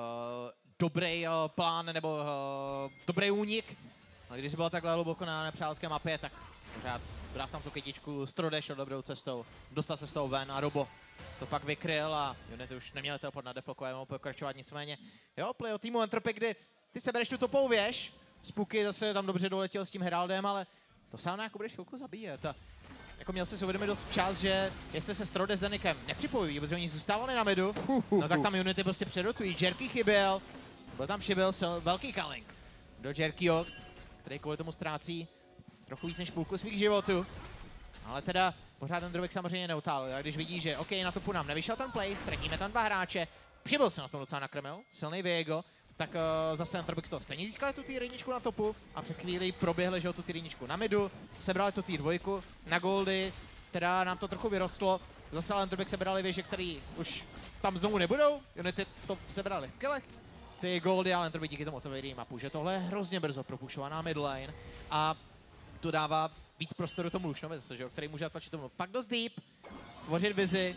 dobrý uh, plán nebo uh, dobrý únik. A když byl takhle hluboko na nepřátelské mapě, tak pořád brát tam tu kytičku, Strode šel dobrou cestou, dostat se z toho ven a Robo to pak vykryl a Unity už neměli teleport na defloku a mohl pokračovat, nicméně. Jo, play od týmu Entropic, kdy ty se bereš tu topovou věž, Spooky zase tam dobře doletěl s tím Heraldem, ale to sám jako budeš chvilku zabíjet. A jako měl si si uvědomit dost včas, že jestli se Strode s Danikem nepřipojují, protože oni zůstávali na midu, no tak tam Unity prostě předotují. Jerky chyběl, byl tam Přibyl, velký calling do Jerkyho, který kvůli tomu ztrácí trochu víc než půlku svých životů. Ale teda pořád ten Drobek samozřejmě neutálil. A když vidí, že OK, na topu nám nevyšel ten play, ztratíme tam dva hráče, Přibyl se na tom docela nakrmil, silný Viego, tak uh, zase ten Drobek z toho stejně získal tu týriničku na topu a před chvílí proběhli, že tu týriničku na midu, sebrali tu tý dvojku na goldy, teda nám to trochu vyrostlo. Zase ale Drobek sebrali věže, který už tam znovu nebudou, Unity to sebrali v killech. Ty goldy, ale Drobek díky tomu otevírají mapu, že tohle je hrozně brzo propušovaná midlane a to dává víc prostoru tomu Lušnovi zase, že, který může atlačit tomu fakt dost deep, tvořit vizi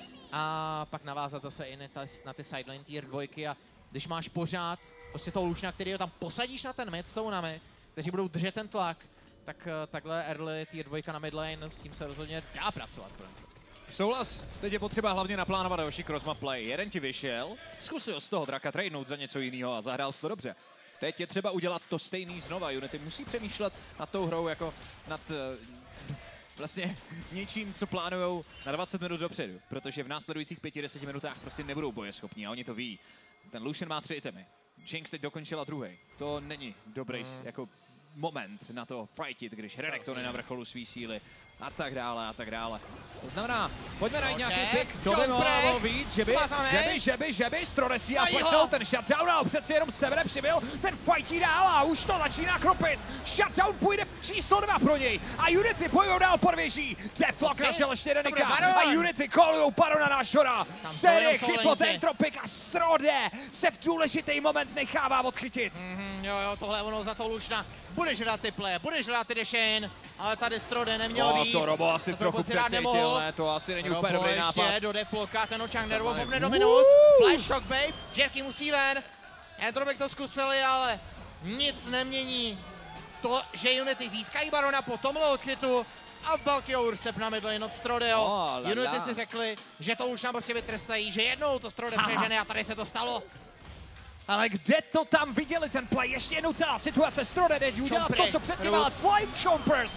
a pak navázat zase i na ty sideline tier dvojky a když máš pořád prostě toho Lušna, který ho tam posadíš na ten mid s tounami, kteří budou držet ten tlak, tak takhle early tier dvojka na midlane, s tím se rozhodně dá pracovat. Souhlas, teď je potřeba hlavně naplánovat další crossmap play. Jeden ti vyšel, zkusil z toho draka tradenout za něco jiného a zahrál si to dobře. Teď je třeba udělat to stejný znova. Unity musí přemýšlet nad tou hrou jako nad uh, vlastně něčím, co plánujou na dvacet minut dopředu, protože v následujících pěti deseti minutách prostě nebudou bojeschopní a oni to ví. Ten Lucian má tři itemy. Jinx teď dokončila druhý. To není dobrý mm. jako moment na to fightit, když Renekton je na vrcholu svý síly a tak dále a tak dále. To znamená, pojďme najít okay. nějaký pick, to by mohl být, že by, že by, že by, že by, Strodesí a flashnou ten shutdown, ale přeci jenom Severe přibyl, ten fightí dál a už to začíná kropit. Shutdown půjde číslo dva pro něj a Unity pojdou dál pod věží. Deathlock našel ještě Renika a Unity kolujou Barona na Shora. Série chyb Entropic a Strode se v důležitý moment nechává odchytit. Mm-hmm, jo, jo, tohle je ono za to Lušna. Budeš hrát ty play, budeš hrát ty Dešen, ale tady Strode neměl oh, víc. To Robo asi to trochu přecítil, ne? To asi není Robo úplně dobrý nápad. ještě do Deathlocka, ten Ochang nervovne Dominus, Flash Shockwave, Jerky musí ven. Entropic to zkusili, ale nic nemění. To, že Unity získají Barona po tomhle odchytu a velký overstep na midlane od Strodeho. Oh, Unity si řekli, že to už nám prostě vytrestají, že jednou to Strode přežene a tady se to stalo. Ale kde to tam viděli ten play? Ještě jednou celá situace. Strode teď udělal to, co předtím, ale Flame Chompers.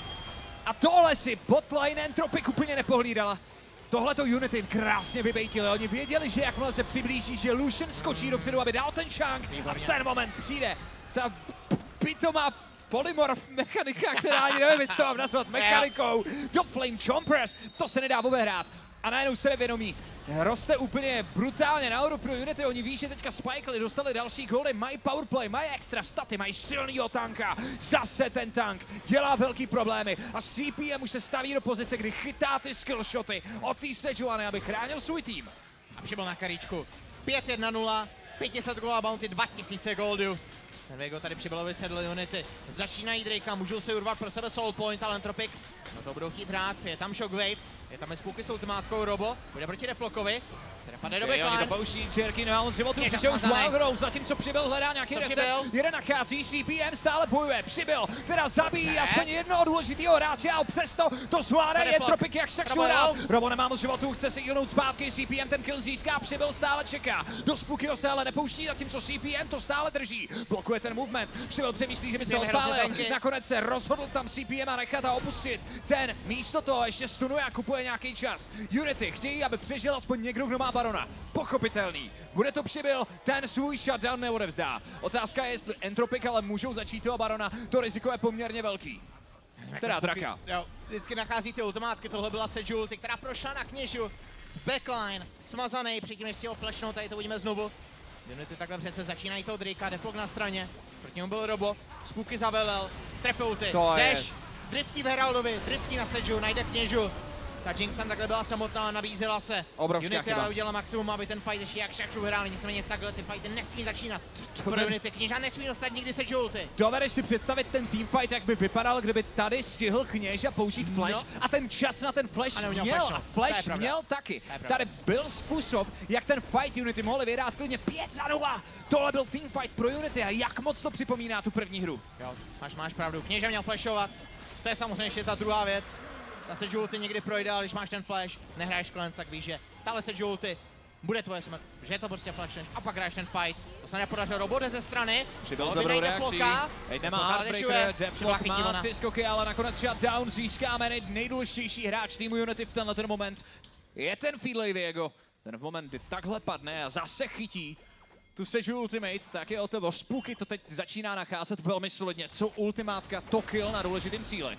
A tohle si botlane Entropic úplně nepohlídala. Tohle to Unity krásně vybejtili. Oni věděli, že jakmile se přiblíží, že Lucian skočí dopředu, aby dal ten chunk a v ten moment přijde ta pitomá polymorf mechanika, která ani nevím, jestli to mám nazvat mechanikou, do Flame Chompers. To se nedá obehrát. A najednou sebevědomí roste úplně brutálně nahoru pro Unity. Oni ví, že teďka spikeli, dostali další goldy, mají powerplay, mají extra staty, mají silnýho tanka. Zase ten tank dělá velký problémy a C P M už se staví do pozice, kdy chytá ty skillshoty od té Sejuani, aby chránil svůj tým. A přibyl na karíčku. pět jedna nula, pět set gola bounty, dva tisíce goldů. Ten Vego tady přibylo, vysedl Unity. Začínají Drakea, můžou si urvat pro sebe Soul Point, ale Entropic no to budou chtít hrát. Je tam Shockwave, je tam Spooky s ultimátkou Robo, bude proti Deflockovi. Teda padne do backline. Oni to pouští, Jerky na životu, přišel už Wild zatímco Přibyl hledá nějaký reset. Jeden nachází, C P M stále bojuje, Přibyl, teda zabíjí aspoň jednoho důležitého hráče a přesto to zvládá Entropic jak Saxura. Robo nemá moc životu, chce si jilnout zpátky, C P M ten kill získá, Přibyl stále čeká. Do Spookyho se ale nepouští, zatímco C P M to stále drží. Blokuje ten movement, Přibyl přemýšlí, že by se odpálil. Nakonec se rozhodl tam C P M a nechat a opustit. Ten místo toho ještě stunuje a kupuje nějaký čas. Unity chtějí, aby přežil aspoň někdo, kdo má Barona. Pochopitelný. Bude to Přibyl, ten svůj shutdown neodevzdá. Otázka je, jestli Entropic ale můžou začít toho Barona. To riziko je poměrně velký. Teda Draka. Jo, vždycky nachází ty automátky, tohle byla Sejuani, která prošla na Kněžu. V backline, smazaný, předtím než si ho flashnou, tady to uvidíme znovu. Unity takhle přece začínají toho Drakea, Deflog na straně. Proti němu byl Robo, Spooky zavelel, trefil ty, dash, driftí v Heraldovi, driftí na Seju, najde Kněžu. Ta Jinx tam takhle byla samotná, nabízela se. Obrovská Unity chyba. ale udělala maximum, aby ten fight ještě jak Šakšu vyhrál, nicméně takhle ty fighty nesmí začínat. Pro Unity Kněža nesmí dostat nikdy se ulti. Dovedeš si představit ten teamfight, jak by vypadal, kdyby tady stihl Kněža použít flash no. a ten čas na ten flash a měl flash, a flash měl taky. Tady byl způsob, jak ten fight Unity mohli vyhrát klidně pět za nula. Tohle byl teamfight pro Unity a jak moc to připomíná tu první hru. Jo, máš, máš pravdu, Kněža měl flashovat, to je samozřejmě ještě ta druhá věc. Ta Sejuani někdy projde, ale když máš ten flash, nehraješ Clans, tak víš, že tahle Sejuani bude tvoje smrt, že je to prostě flashneš a pak hraješ ten fight. To se nepodařilo, Robo jde ze strany. Přibyl s dobrou reakcí, teď nemá Heartbreaker, Deflock má tři skoky, ale nakonec shutdown získáme nejdůležitější hráč týmu Unity v tenhle ten moment. Je ten Feedlay Viego, ten v moment, kdy takhle padne a zase chytí tu Seju ultimate, tak je o to Spooky to teď začíná nacházet velmi solidně. Co ultimátka, to kill na důležitým cíli.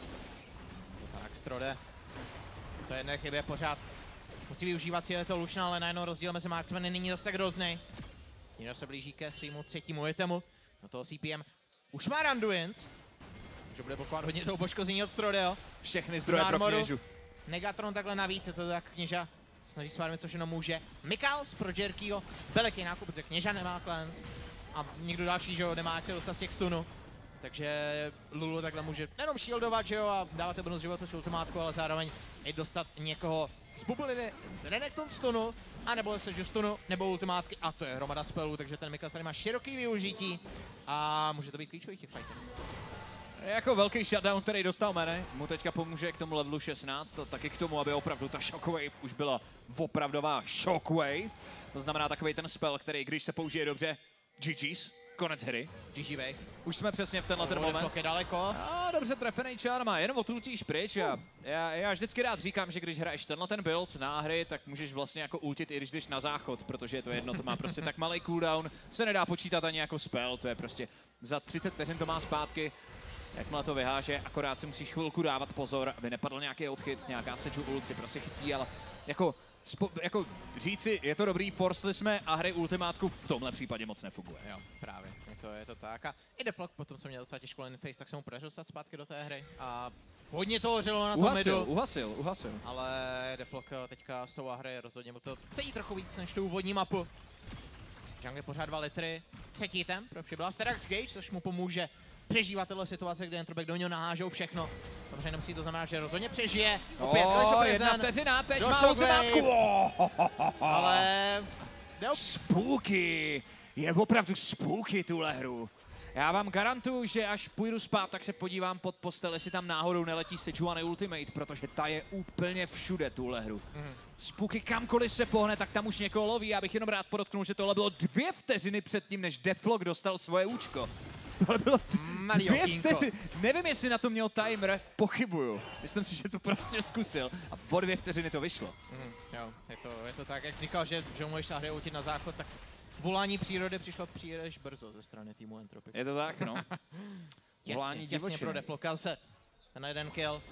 Strode. To jedné chybě pořád. Musí využívat si to Luciana, ale najednou rozdíl mezi marksmany není zase tak hrozný. Někdo se blíží ke svýmu třetímu itemu. Do toho C P M už má Randuins. Takže bude blokovat hodně toho poškození od Strodeho. Všechny zdroje pro Kněžu. Negatron takhle navíc, je to tak Kněža snaží se co všechno může. Mikals pro Jerkyho, veliký nákup, protože Kněža nemá Clans. A někdo další, že jo, nemá jak se dostat z těch stunů. Takže Lulu takhle může nejenom shieldovat, že jo, a dávat bonus životu s ultimátkou, ale zároveň i dostat někoho z bubliny, z Renekton stunu, anebo se stunu, nebo ultimátky, a to je hromada spelů, takže ten Miklas tady má široký využití a může to být klíčový těch fightů. Jako velký shutdown, který dostal Mene, mu teďka pomůže k tomu levelu šestnáct, to taky k tomu, aby opravdu ta Shockwave už byla opravdová Shockwave. To znamená takový ten spell, který když se použije dobře, G G's, konec hry. G G Wave. Už jsme přesně v tenhle ten moment. Deflok je daleko. A dobře trefený Charma, jenom odultíš pryč a já, já vždycky rád říkám, že když hraješ tenhle ten build na hry, tak můžeš vlastně jako ultit i když jdeš na záchod, protože je to jedno, to má prostě tak malý cooldown, se nedá počítat ani jako spell, to je prostě za třicet vteřin to má zpátky. Jakmile to vyháže, akorát si musíš chvilku dávat pozor, aby nepadl nějaký odchyt, nějaká Seju ult tě prostě chytí, ale jako, spo, jako říci, je to dobrý, forceli jsme a hry ultimátku v tomhle případě moc nefunguje. Jo, právě, je to, je to tak. A i Deflok potom jsem měl docela těžkou lane face, tak jsem mu podařil dostat zpátky do té hry. A hodně to hořelo na tom midu. Uhasil, uhasil. Ale Deflok teďka z toho hry rozhodně mu to sedí trochu víc než tu úvodní mapu. Jungle pořád dva litry. Třetí item pro přibyla Sterak's Gage, což mu pomůže přežívat tyhle situace, kde Entropek do něho nahážou všechno. Samozřejmě nemusí to znamenat, že rozhodně přežije. Opět oh, jedna vteřina, teď má ultimátku. Ale... Spooky. Je opravdu spooky tuhle hru. Já vám garantuju, že až půjdu spát, tak se podívám pod postel, jestli tam náhodou neletí Sejuani Ultimate, protože ta je úplně všude tuhle hru. Mm. Spooky kamkoliv se pohne, tak tam už někoho loví. Já bych jenom rád podotknul, že tohle bylo dvě vteřiny předtím, než Deflok dostal svoje účko. Tohle bylo dvě vteřiny. Nevím, jestli na to měl timer, pochybuju. Myslím si, že to prostě zkusil a po dvě vteřiny to vyšlo. Mm, jo, je to, je to tak, jak jsi říkal, že, že můžeš ta hry utit na záchod, tak volání přírody přišlo příliš brzo ze strany týmu Entropy. Je to tak, no. Těsně, těsně pro Defloka se ten jeden kill.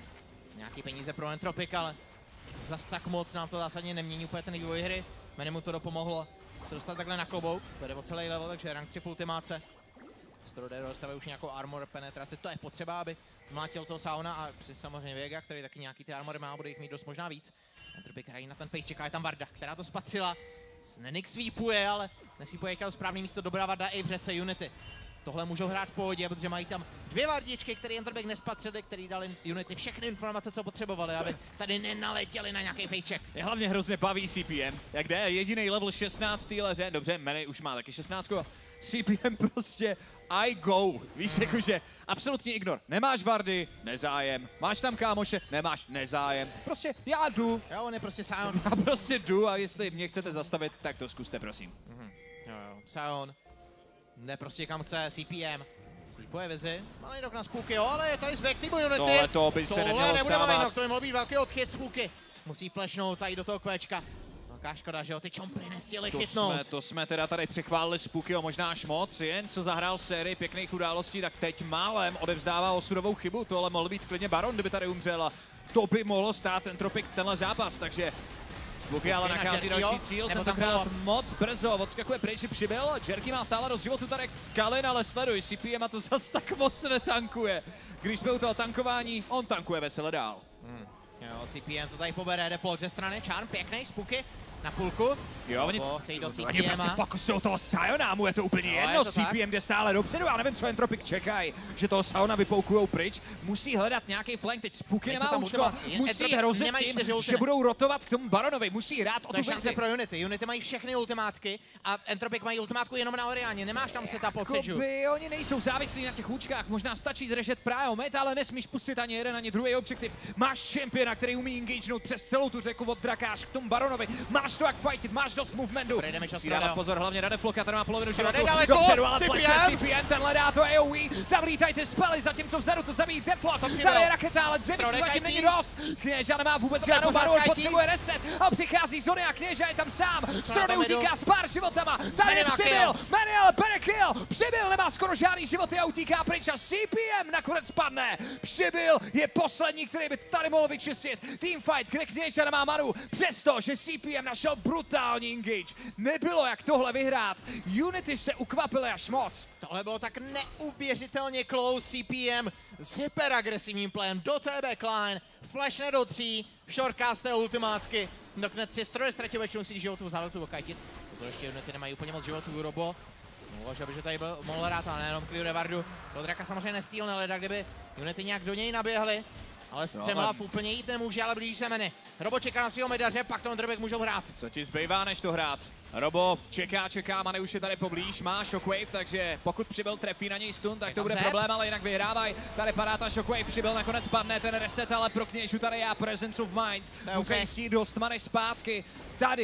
Nějaký peníze pro Entropic, ale zas tak moc nám to zásadně nemění úplně ten vývoj hry. Mene mu to dopomohlo se dostat takhle na klobouk, vede o celý level, takže rank tři v ultimáce. Strodero dostavuje už nějakou armor penetraci, to je potřeba, aby mlátil toho Sauna a samozřejmě Vega, který taky nějaký ty armory má, bude jich mít dost možná víc. Entropic hrají na ten face, čeká je tam Varda, která to spatřila. Nenix sweepuje, ale nesweepuje jaké správné místo, dobrá Varda i v řece Unity. Tohle můžou hrát v pohodě, protože mají tam dvě vardičky, které Entropek nespatřili, které dali Unity všechny informace, co potřebovali, aby tady nenaletěli na nějaký facecheck. Mě hlavně hrozně baví C P M, jak jde, jediný level šestnáct týleře, dobře, Mene už má taky šestnáct, C P M prostě I go, víš, mm. jakože absolutní ignor, nemáš vardy, nezájem, máš tam kámoše, nemáš, nezájem, prostě já jdu. Jo, on je prostě Sion. Já prostě jdu a jestli mě chcete zastavit, tak to zkuste, prosím. Mm. Jo, jo, Sion. Jde prostě kam chce, C P M. Sleepuje vizi, malý rok na Spooky, jo, ale je tady zback týmu Unity. Tohle to by se nemělo nebude stávat. malý rok, to by mohl být velký odchyt Spooky. Musí flashnout tady do toho kvéčka. Velká škoda, že jo, ty čompry nestihli chytnout. Jsme, to jsme teda tady přechválili Spookyho možná až moc, jen co zahrál sérii pěkných událostí, tak teď málem odevzdává osudovou chybu, tohle mohl být klidně Baron, kdyby tady umřel a to by mohlo stát Entropik tenhle zápas, takže Spooky ale nachází další cíl, tentokrát moc brzo, odskakuje pryč, přibyl, Jerky má stále dost životu, tady Kalin, ale sleduj, C P M a to zas tak moc netankuje. Když jsme u toho tankování, on tankuje vesele dál. Hmm. Jo, C P M to tady pobere, Deflok ze strany, Charm, pěkný, Spooky na půlku. Jo, oni, oni prostě fokusují toho Siona, mu je to úplně no, jedno, C P M jde stále dopředu, já nevím, co Entropik čekají, že toho Siona vypoukujou pryč, musí hledat nějaký flank, teď Spooky nemá účko, musí hrozit tím, že budou rotovat k tomu Baronovi, musí hrát o tu vizi. To je pro Unity, Unity mají všechny ultimátky a Entropik mají ultimátku jenom na Oriáně, nemáš tam setup od Seju. Oni nejsou závislí na těch účkách, možná stačí držet Priomet, ale nesmíš pustit ani jeden, ani druhý objektiv. Máš championa, který umí engagenout přes celou tu řeku od Drakáš k tomu Baronovi, máš to jak fightit, máš dost movementu. Musí dávat pozor hlavně na Defloka, ten má polovinu životu. Dopředu, ale flashe C P M, tenhle dá to A O E, tam lítají ty spely, zatímco vzadu to zabíjí Deflok. Tam je raketa, ale Dřevič zatím není dost. Kněža nemá vůbec žádnou manu, on potřebuje reset a přichází Zony a Kněža je tam sám. Strony utíká s pár životama, tady je Přibyl, Maniel bere kill, Přibyl nemá skoro žádný životy a utíká pryč a C P M nakonec padne. Přibyl je poslední, který by tady mohl vyčistit. Teamfight, kde Kněža nemá manu, přesto, že C P M našel brutální engage. Nebylo jak tohle vyhrát. Unity se ukvapily až moc. Tohle bylo tak neuvěřitelně close. C P M s hyperagresivním playem do té backline. Flashne do tří, shortcast z té ultimátky. Dokne tři stroje ztratil většinu svých životů, vzal tu okajtit. Pozor, ještě Unity nemají úplně moc životů, Robo. Uvažil by, že tady byl, mohl hrát, ale nejenom clear Vardu. To Draka samozřejmě nestýlne, leda, kdyby Unity nějak do něj naběhli. Ale Střemhlav no, úplně jít nemůže, ale blíží se Mene. Robo čeká na svého medaře, pak to Entropik můžou hrát. Co ti zbývá, než to hrát? Robo čeká, čeká, Mane už je tady poblíž, má Shockwave, takže pokud Přibyl trefí na něj stun, tak je to bude problém, ale jinak vyhrávají. Tady padá ta Shockwave, Přibyl nakonec padne, ten reset, ale pro Kněžu tady já presence of mind. Musí okay. Jít dost Mane zpátky. Tady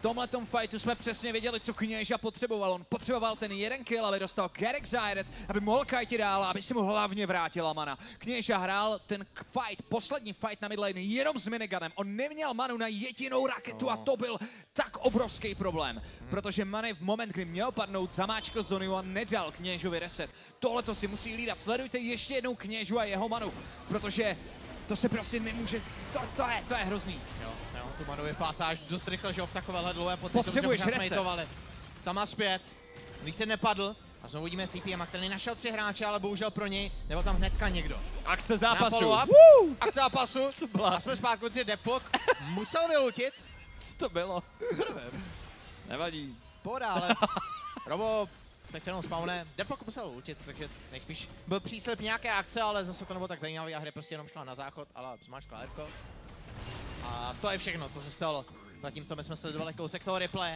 tomhletom fightu jsme přesně věděli, co Kněža potřeboval. On potřeboval ten jeden kill, aby dostal Garreg Zayret, aby mohl kajtit dál, aby si mu hlavně vrátila mana. Kněža hrál ten fight, poslední fight na midlane jenom s miniganem. On neměl manu na jedinou raketu a to byl tak obrovský problém. Protože Many v moment, kdy měl padnout, zamáčkl zónu a nedal Kněžovi reset. Tohle to si musí hlídat. Sledujte ještě jednou Kněžu a jeho manu, protože to se prostě nemůže, to, to, je, to je hrozný. Jo, jo, tu manu vyplácá až dost rychle, že jo, v takovéhle dlouhé pozici. Potřebuješ reset. Tam a zpět, když se nepadl, a znovu vidíme C P M, který našel tři hráče, ale bohužel pro něj nebyl tam hnedka někdo. Akce zápasu. Akce zápasu. A jsme zpátky, protože Deflock musel vylutit. Co to bylo? Co nevím. Nevadí. Pohoda, ale Robo teď se jenom spawne. Deflock musel ultit, takže nejspíš byl příslip nějaké akce, ale zase to nebylo tak zajímavý a hry prostě jenom šla na záchod, ale zmáčkla Erko. A to je všechno, co se stalo. Zatímco my jsme sledovali kousek toho replaye.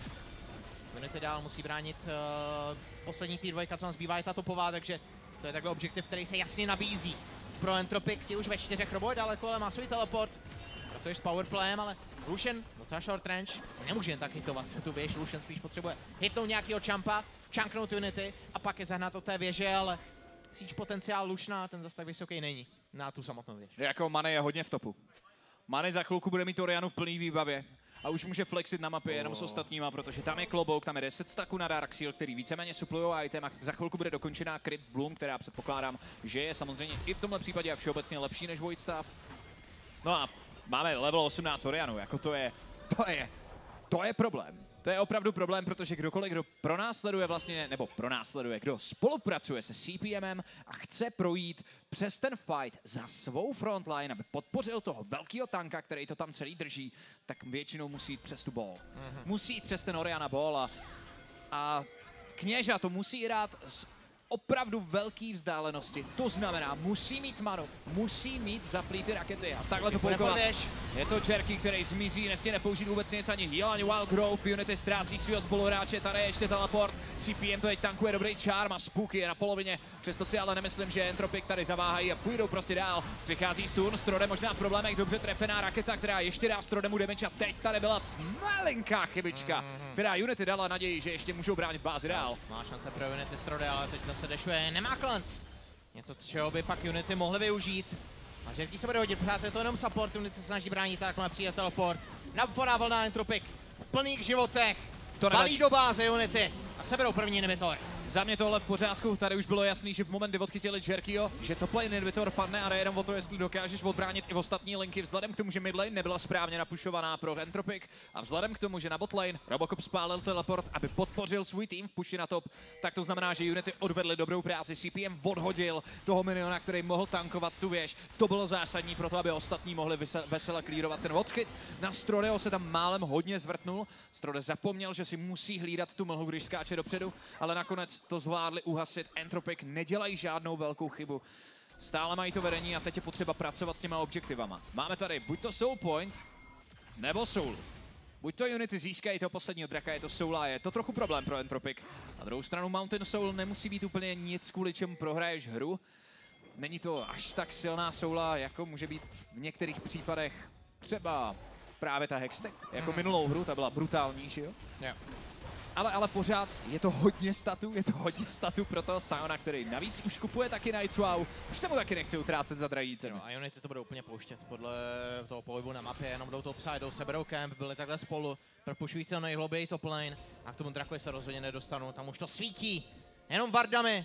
Unity dál musí bránit uh, poslední tý dvojka, co nám zbývá, je ta topová, takže to je takhle objektiv, který se jasně nabízí pro Entropic. Ti už ve čtyřech, Robo je daleko, ale má svůj teleport. Pracuješ s powerplayem, ale Lucian, docela short range, nemůže jen tak hitovat tu věž. Lucian spíš potřebuje hitnout nějakýho champa, chunknout Unity a pak je zahnat od té věže, ale siege potenciál Luciana, ten zase tak vysoký není na tu samotnou věž. Jako Many je hodně v topu. Many za chvilku bude mít Oriannu v plný výbavě. A už může flexit na mapě jenom s ostatníma, protože tam je klobouk, tam je deset stacků na Darkseal, který víceméně suplujou item a za chvilku bude dokončená Crypt Bloom, která předpokládám, že je samozřejmě i v tomhle případě a všeobecně lepší než Void Staff. No a máme level osmnáct Oriannu, jako to je, to je, to je problém. To je opravdu problém, protože kdokoliv, kdo pronásleduje vlastně, nebo pronásleduje, kdo spolupracuje se C P M em a chce projít přes ten fight za svou frontline, aby podpořil toho velkého tanka, který to tam celý drží, tak většinou musí jít přes tu ball. Mm-hmm. Musí jít přes ten Orianna ball a, a Kněža to musí hrát s opravdu velký vzdálenosti. To znamená, musí mít manu, musí mít zaplý ty rakety a takhle to poukovat. Je to Jerky, který zmizí, nestěne použít vůbec nic ani heal, ani Wild Growth. Unity ztrácí svého spoluhráče, tady je ještě teleport. C P M to teď tankuje dobrý charm a Spooky je na polovině. Přesto si ale nemyslím, že Entropic tady zaváhají a půjdou prostě dál. Přichází stun, Strode možná v problémech, dobře trefená raketa, která ještě dá Strodemu damage a teď tady byla malinká chybička, mm-hmm. která Unity dala naději, že ještě můžou bránit bázi dál. Má šance pro Unity Strode, ale teď zase dešuje, nemá klans. Něco, čeho by pak Unity mohli využít. A Jerky se bude hodit, pořád je to jenom support, Unity se snaží bránit, takhle přijde teleport. Napadá na Entropic v plných životech. To valí do báze Unity a seberou první inhibitor. Za mě tohle v pořádku, tady už bylo jasný, že v moment, kdy odchytili Jerkyho, že tople inhibitor padne a jde jenom o to, jestli dokážeš odbránit i ostatní linky, vzhledem k tomu, že midlane nebyla správně napušovaná pro Entropic a vzhledem k tomu, že na botlane Robocop spálil teleport, aby podpořil svůj tým v puši na top, tak to znamená, že Unity odvedli dobrou práci. C P M odhodil toho miniona, který mohl tankovat tu věž. To bylo zásadní pro to, aby ostatní mohli vesele klírovat ten odchyt. Na Strodeho se tam málem hodně zvrtnul. Strode zapomněl, že si musí hlídat tu mlhu, když skáče dopředu, ale nakonec to zvládli uhasit. Entropic nedělají žádnou velkou chybu. Stále mají to vedení a teď je potřeba pracovat s těma objektivama. Máme tady buď to Soul Point, nebo Soul. Buď to Unity získají toho posledního draka, je to Soul a je to trochu problém pro Entropic. Na druhou stranu Mountain Soul nemusí být úplně nic, kvůli čemu prohraješ hru. Není to až tak silná Soula, jako může být v některých případech třeba právě ta Hextech. Jako minulou hru, ta byla brutální, že jo? Yeah. Ale, ale pořád je to hodně statů, je to hodně statů pro toho Siona, který navíc už kupuje taky Night's Wow. Už se mu taky nechce utrácet za drahý item. No a Unity to budou úplně pouštět podle toho pohybu na mapě, jenom jdou topside, jdou seberou camp, byli takhle spolu, propušují se nejhluběji top lane a k tomu Drakovi se rozhodně nedostanou, tam už to svítí, jenom Vardami.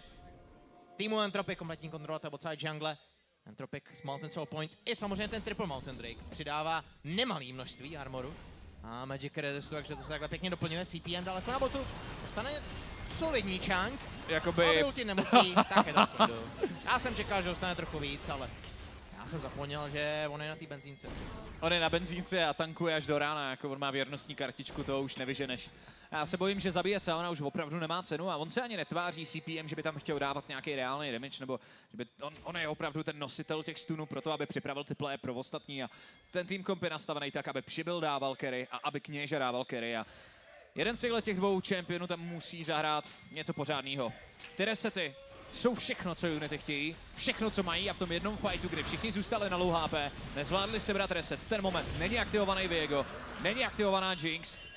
Týmu Entropic, kompletní kontrola od side jungle. Entropic s Mountain Soul Point i samozřejmě ten Triple Mountain Drake přidává nemalý množství armoru. A Magic Resist, takže to se takhle pěkně doplňuje. C P M daleko na botu, dostane solidní chunk. Jakoby... Ale ulti nemusí, tak je to v klidu. Já jsem čekal, že dostane trochu víc, ale já jsem zapomněl, že on je na té benzínce. On je na benzínce a tankuje až do rána, jako on má věrnostní kartičku, to už nevyženeš. Já se bojím, že zabíjet Siona už opravdu nemá cenu a on se ani netváří C P M, že by tam chtěl dávat nějaký reálný damage, nebo že by on, on je opravdu ten nositel těch stunů pro to, aby připravil ty playe pro ostatní a ten tým komp je nastavený tak, aby Přibyl dával carry a aby Kněža dával carry a jeden z těch dvou championů tam musí zahrát něco pořádného. Ty resety jsou všechno, co Unity chtějí, všechno, co mají a v tom jednom fightu, kdy všichni zůstali na low H P, nezvládli sebrat reset. Ten moment není aktivovaný Viego, není aktivovaná Jinx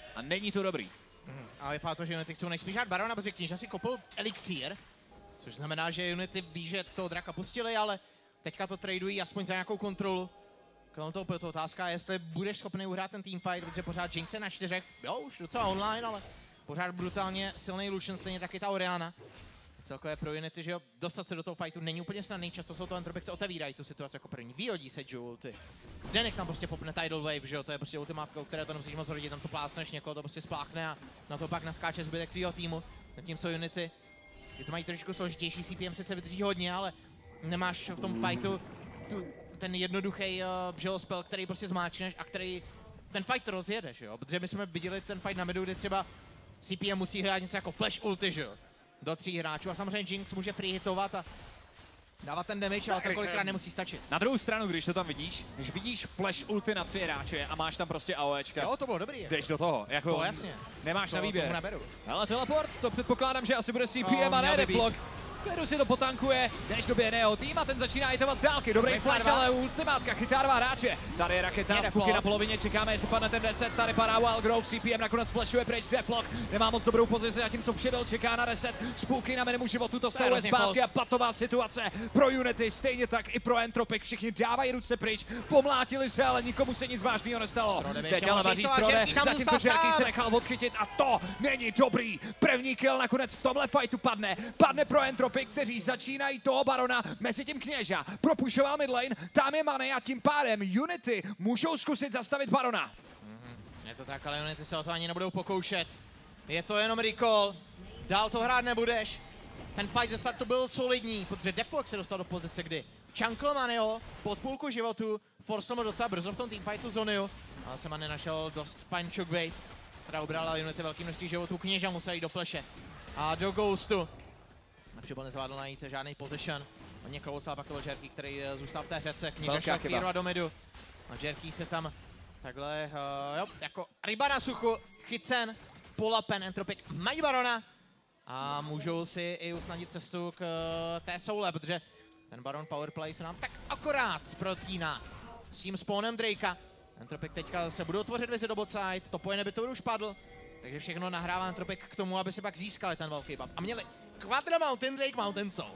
A není to dobrý. Mm. A vypadá to, že Unity chcou nejspíš hrát Barona, protože Kníža si kopl elixír, což znamená, že Unity ví, že toho draka pustili, ale teďka to tradují aspoň za nějakou kontrolu. Kolem toho to otázka je, jestli budeš schopný uhrát ten teamfight, protože pořád Jinx je na čtyřech, jo, už docela online, ale pořád brutálně silný Lucian, stejně taky ta Orianna. Celkově pro Unity, že jo, dostat se do toho fightu není úplně snadný, často jsou to Entropic, se otevírají tu situaci jako první, vyhodí se Ju ulti. Denek tam prostě popne Tidal Wave, že jo, to je prostě ultimátka, které to nemusíš moc hodit, tam to plásneš, někoho to prostě spláchne a na to pak naskáče zbytek tvýho týmu. Zatímco Unity, je to mají trošičku složitější, C P M sice vydrží hodně, ale nemáš v tom fightu tu, ten jednoduchý uh, břelospel, který prostě zmáčneš a který ten fight rozjedeš, jo, protože my jsme viděli ten fight na midu, kdy třeba C P M musí hrát něco jako flash ulti, že jo, do tří hráčů a samozřejmě Jinx může free hitovat a dávat ten damage, ale to kolikrát nemusí stačit. Na druhou stranu, když to tam vidíš, když vidíš flash ulti na tři hráče a máš tam prostě AOEčka. Jo, to bylo dobrý. Jdeš do toho, jako to jasně. Nemáš to, na výběr. Ale teleport, to předpokládám, že asi bude C P M oh, a ne Deflok. Kterou si to potankuje, jdeš do běného tým a ten začíná hitovat z dálky. Dobrý Dobrý flash, ale ultimátka chytá dva hráče. Tady je raketa, Spooky na polovině, čekáme, jestli padne ten reset. Tady padá Wildgrove, C P M nakonec flashuje pryč, Deflok nemá moc dobrou pozici, zatímco Přibyl čeká na reset. Spooky na minimu životu, to stahuje zpátky a patová situace pro Unity, stejně tak i pro Entropic. Všichni dávají ruce pryč, pomlátili se, ale nikomu se nic vážného nestalo. Teď ale vaří Strode, zatímco Jerky se nechal odchytit a to není dobrý. První kill nakonec v tomhle fightu padne, padne pro Entropic, kteří začínají toho Barona, mezi tím Kněža propušoval midlane, tam je Money a tím pádem Unity můžou zkusit zastavit Barona. Mm-hmm. Je to tak, ale Unity se o to ani nebudou pokoušet. Je to jenom recall, dál to hrát nebudeš. Ten fight ze startu byl solidní, protože Deflok se dostal do pozice, kdy chunkl Manio pod půlku životu, forsoval docela brzo v tom teamfightu Zoniu, ale se Money našel dost fajn shockwave, která ubrala Unity velký množství životů, Kněža musel jít do flashe a do ghostu. Přibyl nezvládl najít žádný position. On někoho usal, pak to byl Jerky, který zůstal v té řece. Kníža šel clearovat do midu. A Jerky se tam takhle, uh, jo, jako ryba na suchu, chycen, polapen, Entropic mají Barona. A můžou si i usnadnit cestu k uh, té soule, protože ten Baron powerplay se nám tak akorát protíná s tím spawnem Drakea. Entropic teďka se budou tvořit vizi do bot side, Topo je nebytou už padl. Takže všechno nahrává Entropic k tomu, aby si pak získali ten velký buff. A měli Quadra Mountain, Drake Mountain Soul.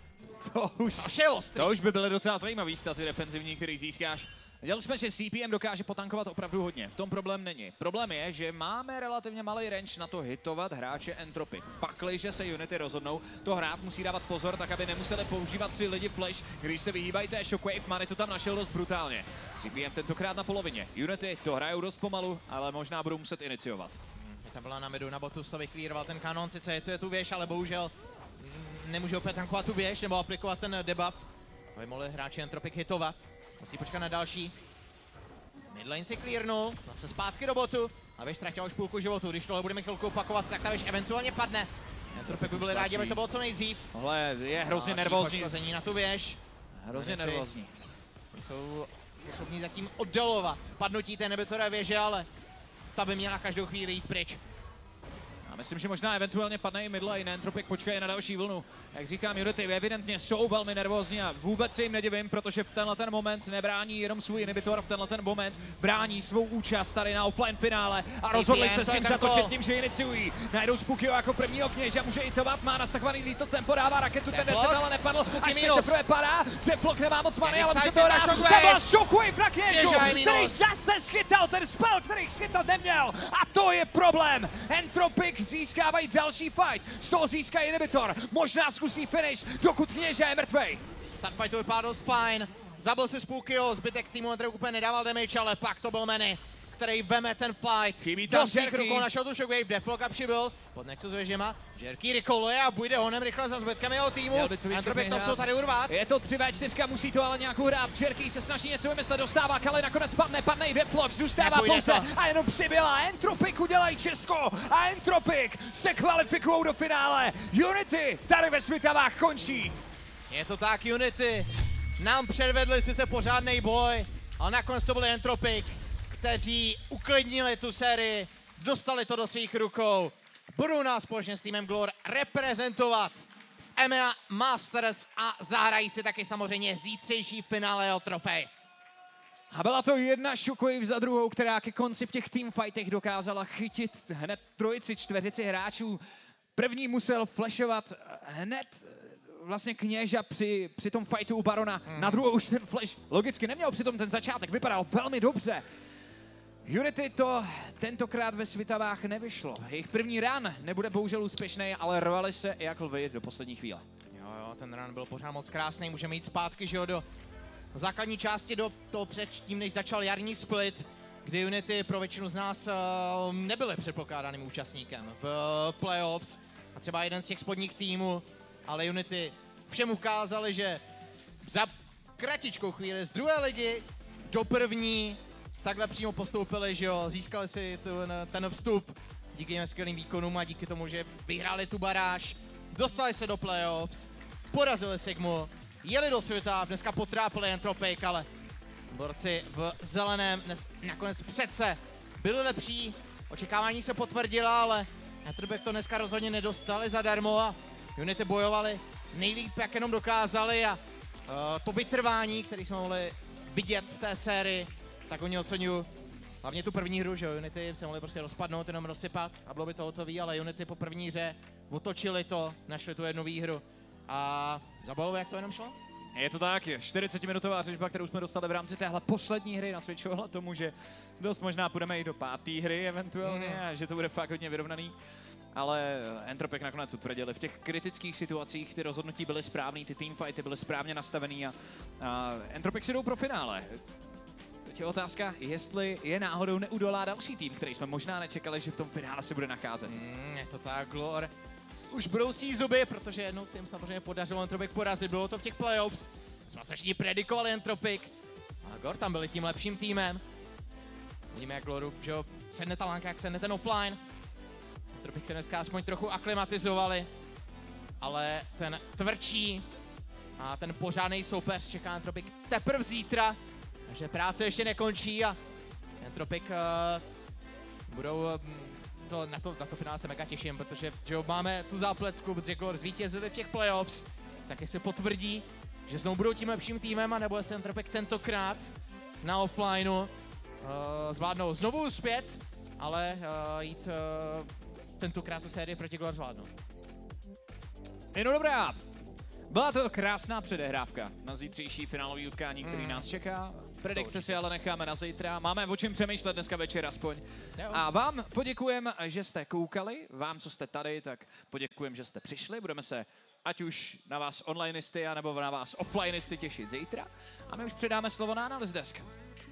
To už, to, to už by byly docela zajímavý staty defenzivní, který získáš. Viděli jsme, že C P M dokáže potankovat opravdu hodně. V tom problém není. Problém je, že máme relativně malý range na to hitovat hráče Entropic. Pakliže se Unity rozhodnou to hrát, musí dávat pozor, tak aby nemuseli používat tři lidi flash, když se vyhýbají té shockwave. Money to tam našel dost brutálně. C P M tentokrát na polovině. Unity to hrajou dost pomalu, ale možná budou muset iniciovat. Tam byla na midu, na botu to vyklíroval ten kanon, sice je to je tu věž, ale bohužel nemůže opět tankovat tu věž nebo aplikovat ten debuff, aby mohli hráči Entropic hitovat. Musí počkat na další. Midlane si clearnul, zase zpátky do botu, a věž ztratila už půlku životu, když tohle budeme chvilku opakovat, tak ta věž eventuálně padne. Entropic by byli rádi, aby to bylo co nejdřív. Tohle je hrozně nervózní. Na tu věž. Hrozně nervózní. Jsou, jsou schopni zatím oddalovat padnutí té nebytoré věže, ale ta by měla každou chvíli jít pryč. A myslím, že možná eventuálně padne i midlane, Entropic počkají na další vlnu. Jak říkám, Unity evidentně jsou velmi nervózní a vůbec se jim nedivím, protože v tenhle ten moment nebrání jenom svůj inhibitor, v tenhle ten moment brání svou účast tady na offline finále a rozhodli se s tím zatočit tím, že iniciují. Najdou Spookyho jako prvního Kněža, může hitovat, má nastakovaný lítl tempo, dává raketu, ten deset ale nepadl, až teď teprve padá, Deflok nemá moc many, ale může to dát, to byla shockwave na Kněžu, který zase schytal ten spell, který schytat neměl a to je problém. Entropic získávají další fight, z toho získají inhibitor, možná zkusí finish, dokud Kněža je mrtvej. Start fightu vypadá dost fajn, zabil si Spookyho, zbytek týmu Entropic úplně nedával damage, ale pak to byl Manny, který veme ten fight. Chybí tam Jerky. Rukou našel tu shockwave, Deflok a Přibyl pod Nexus věžema. Jerky recalluje a půjde honem rychle za zbytkem jeho týmu. Entropic to chcou tady urvat. Je to tři ve čtyři, musí to ale nějakou hrát. Jerky se snaží něco vymyslet, dostává, ale nakonec padne, padne i Deflok, zůstává pouze a jenom Přibyla. Entropic udělají čistko a Entropic se kvalifikují do finále. Unity tady ve Svitavách končí. Je to tak, Unity nám předvedli sice pořádný boj, ale nakonec to byli Entropic, kteří uklidnili tu sérii, dostali to do svých rukou. Budou nás společně s týmem Glor reprezentovat v E M E A Masters a zahrají si taky samozřejmě zítřejší finále o trofej. A byla to jedna shockwave za druhou, která ke konci v těch teamfightech dokázala chytit hned trojici, čtveřici hráčů. První musel flashovat hned vlastně Kněža při, při tom fightu u Barona. Mm. Na druhou už ten flash logicky neměl, přitom ten začátek vypadal velmi dobře. Unity to tentokrát ve Svitavách nevyšlo. Jejich první run nebude bohužel úspěšný, ale rvali se jak lvy do poslední chvíle. Jo, jo, ten run byl pořád moc krásný, můžeme jít zpátky, že jo, do základní části, do toho předtím, než začal jarní split, kdy Unity pro většinu z nás uh, nebyly předpokládaným účastníkem v uh, playoffs. A třeba jeden z těch spodních týmů, ale Unity všem ukázali, že za kratičkou chvíli z druhé ligy do první takhle přímo postoupili, že jo, získali si ten, ten vstup díky těm skvělým výkonům a díky tomu, že vyhráli tu baráž, dostali se do playoffs, porazili Sigmu, jeli do světa, dneska potrápili Entropic, ale borci v zeleném dnes nakonec přece byli lepší, očekávání se potvrdila, ale Entropic to dneska rozhodně nedostali zadarmo a Unity bojovali nejlíp, jak jenom dokázali a uh, to vytrvání, které jsme mohli vidět v té sérii, tak oni oceňují. Hlavně tu první hru, že jo, Unity se mohli prostě rozpadnout, jenom rozsypat a bylo by to hotový, ale Unity po první hře otočili to, našli tu jednu výhru a zabavilo, jak to jenom šlo? Je to tak, čtyřicetiminutová řežba, kterou jsme dostali v rámci téhle poslední hry, nasvědčovala tomu, že dost možná půjdeme i do páté hry eventuálně mm. a že to bude fakt hodně vyrovnaný. Ale Entropic nakonec utvrdili. V těch kritických situacích ty rozhodnutí byly správný, ty teamfighty byly správně nastavený a, a Entropic si jdou pro finále. Teď je otázka, jestli je náhodou neudolá další tým, který jsme možná nečekali, že v tom finále se bude nacházet. Mm, je to tak, Glor. Už brousí zuby, protože jednou se jim samozřejmě podařilo Entropic porazit. Bylo to v těch playoffs. Jsme se všichni predikovali Entropic. A Glor tam byli tím lepším týmem. Vidíme, jak Gloru, že jo, sedne ta lanka, jak sedne ten offline. Entropic se dneska aspoň trochu aklimatizovali. Ale ten tvrdší a ten pořádný soupeř čeká Entropic teprve zítra. Takže práce ještě nekončí a Entropic uh, budou... Uh, To, na, to, na to finále se mega těším, protože že jo, máme tu zápletku, protože Glor zvítězili v těch playoffs, tak jestli potvrdí, že znovu budou tím lepším týmem a nebo jestli Entropic tentokrát na offlineu uh, zvládnou znovu zpět, ale uh, jít uh, tentokrát tu sérii proti Glor zvládnout. No dobrá, byla to krásná předehrávka na zítřejší finálový utkání, který mm. nás čeká. Predikce si ale necháme na zítra. Máme o čem přemýšlet dneska večer aspoň. A vám poděkujeme, že jste koukali. Vám, co jste tady, tak poděkujeme, že jste přišli. Budeme se ať už na vás onlineisty, anebo na vás offlineisty těšit zítra. A my už předáme slovo na Analyst Desk.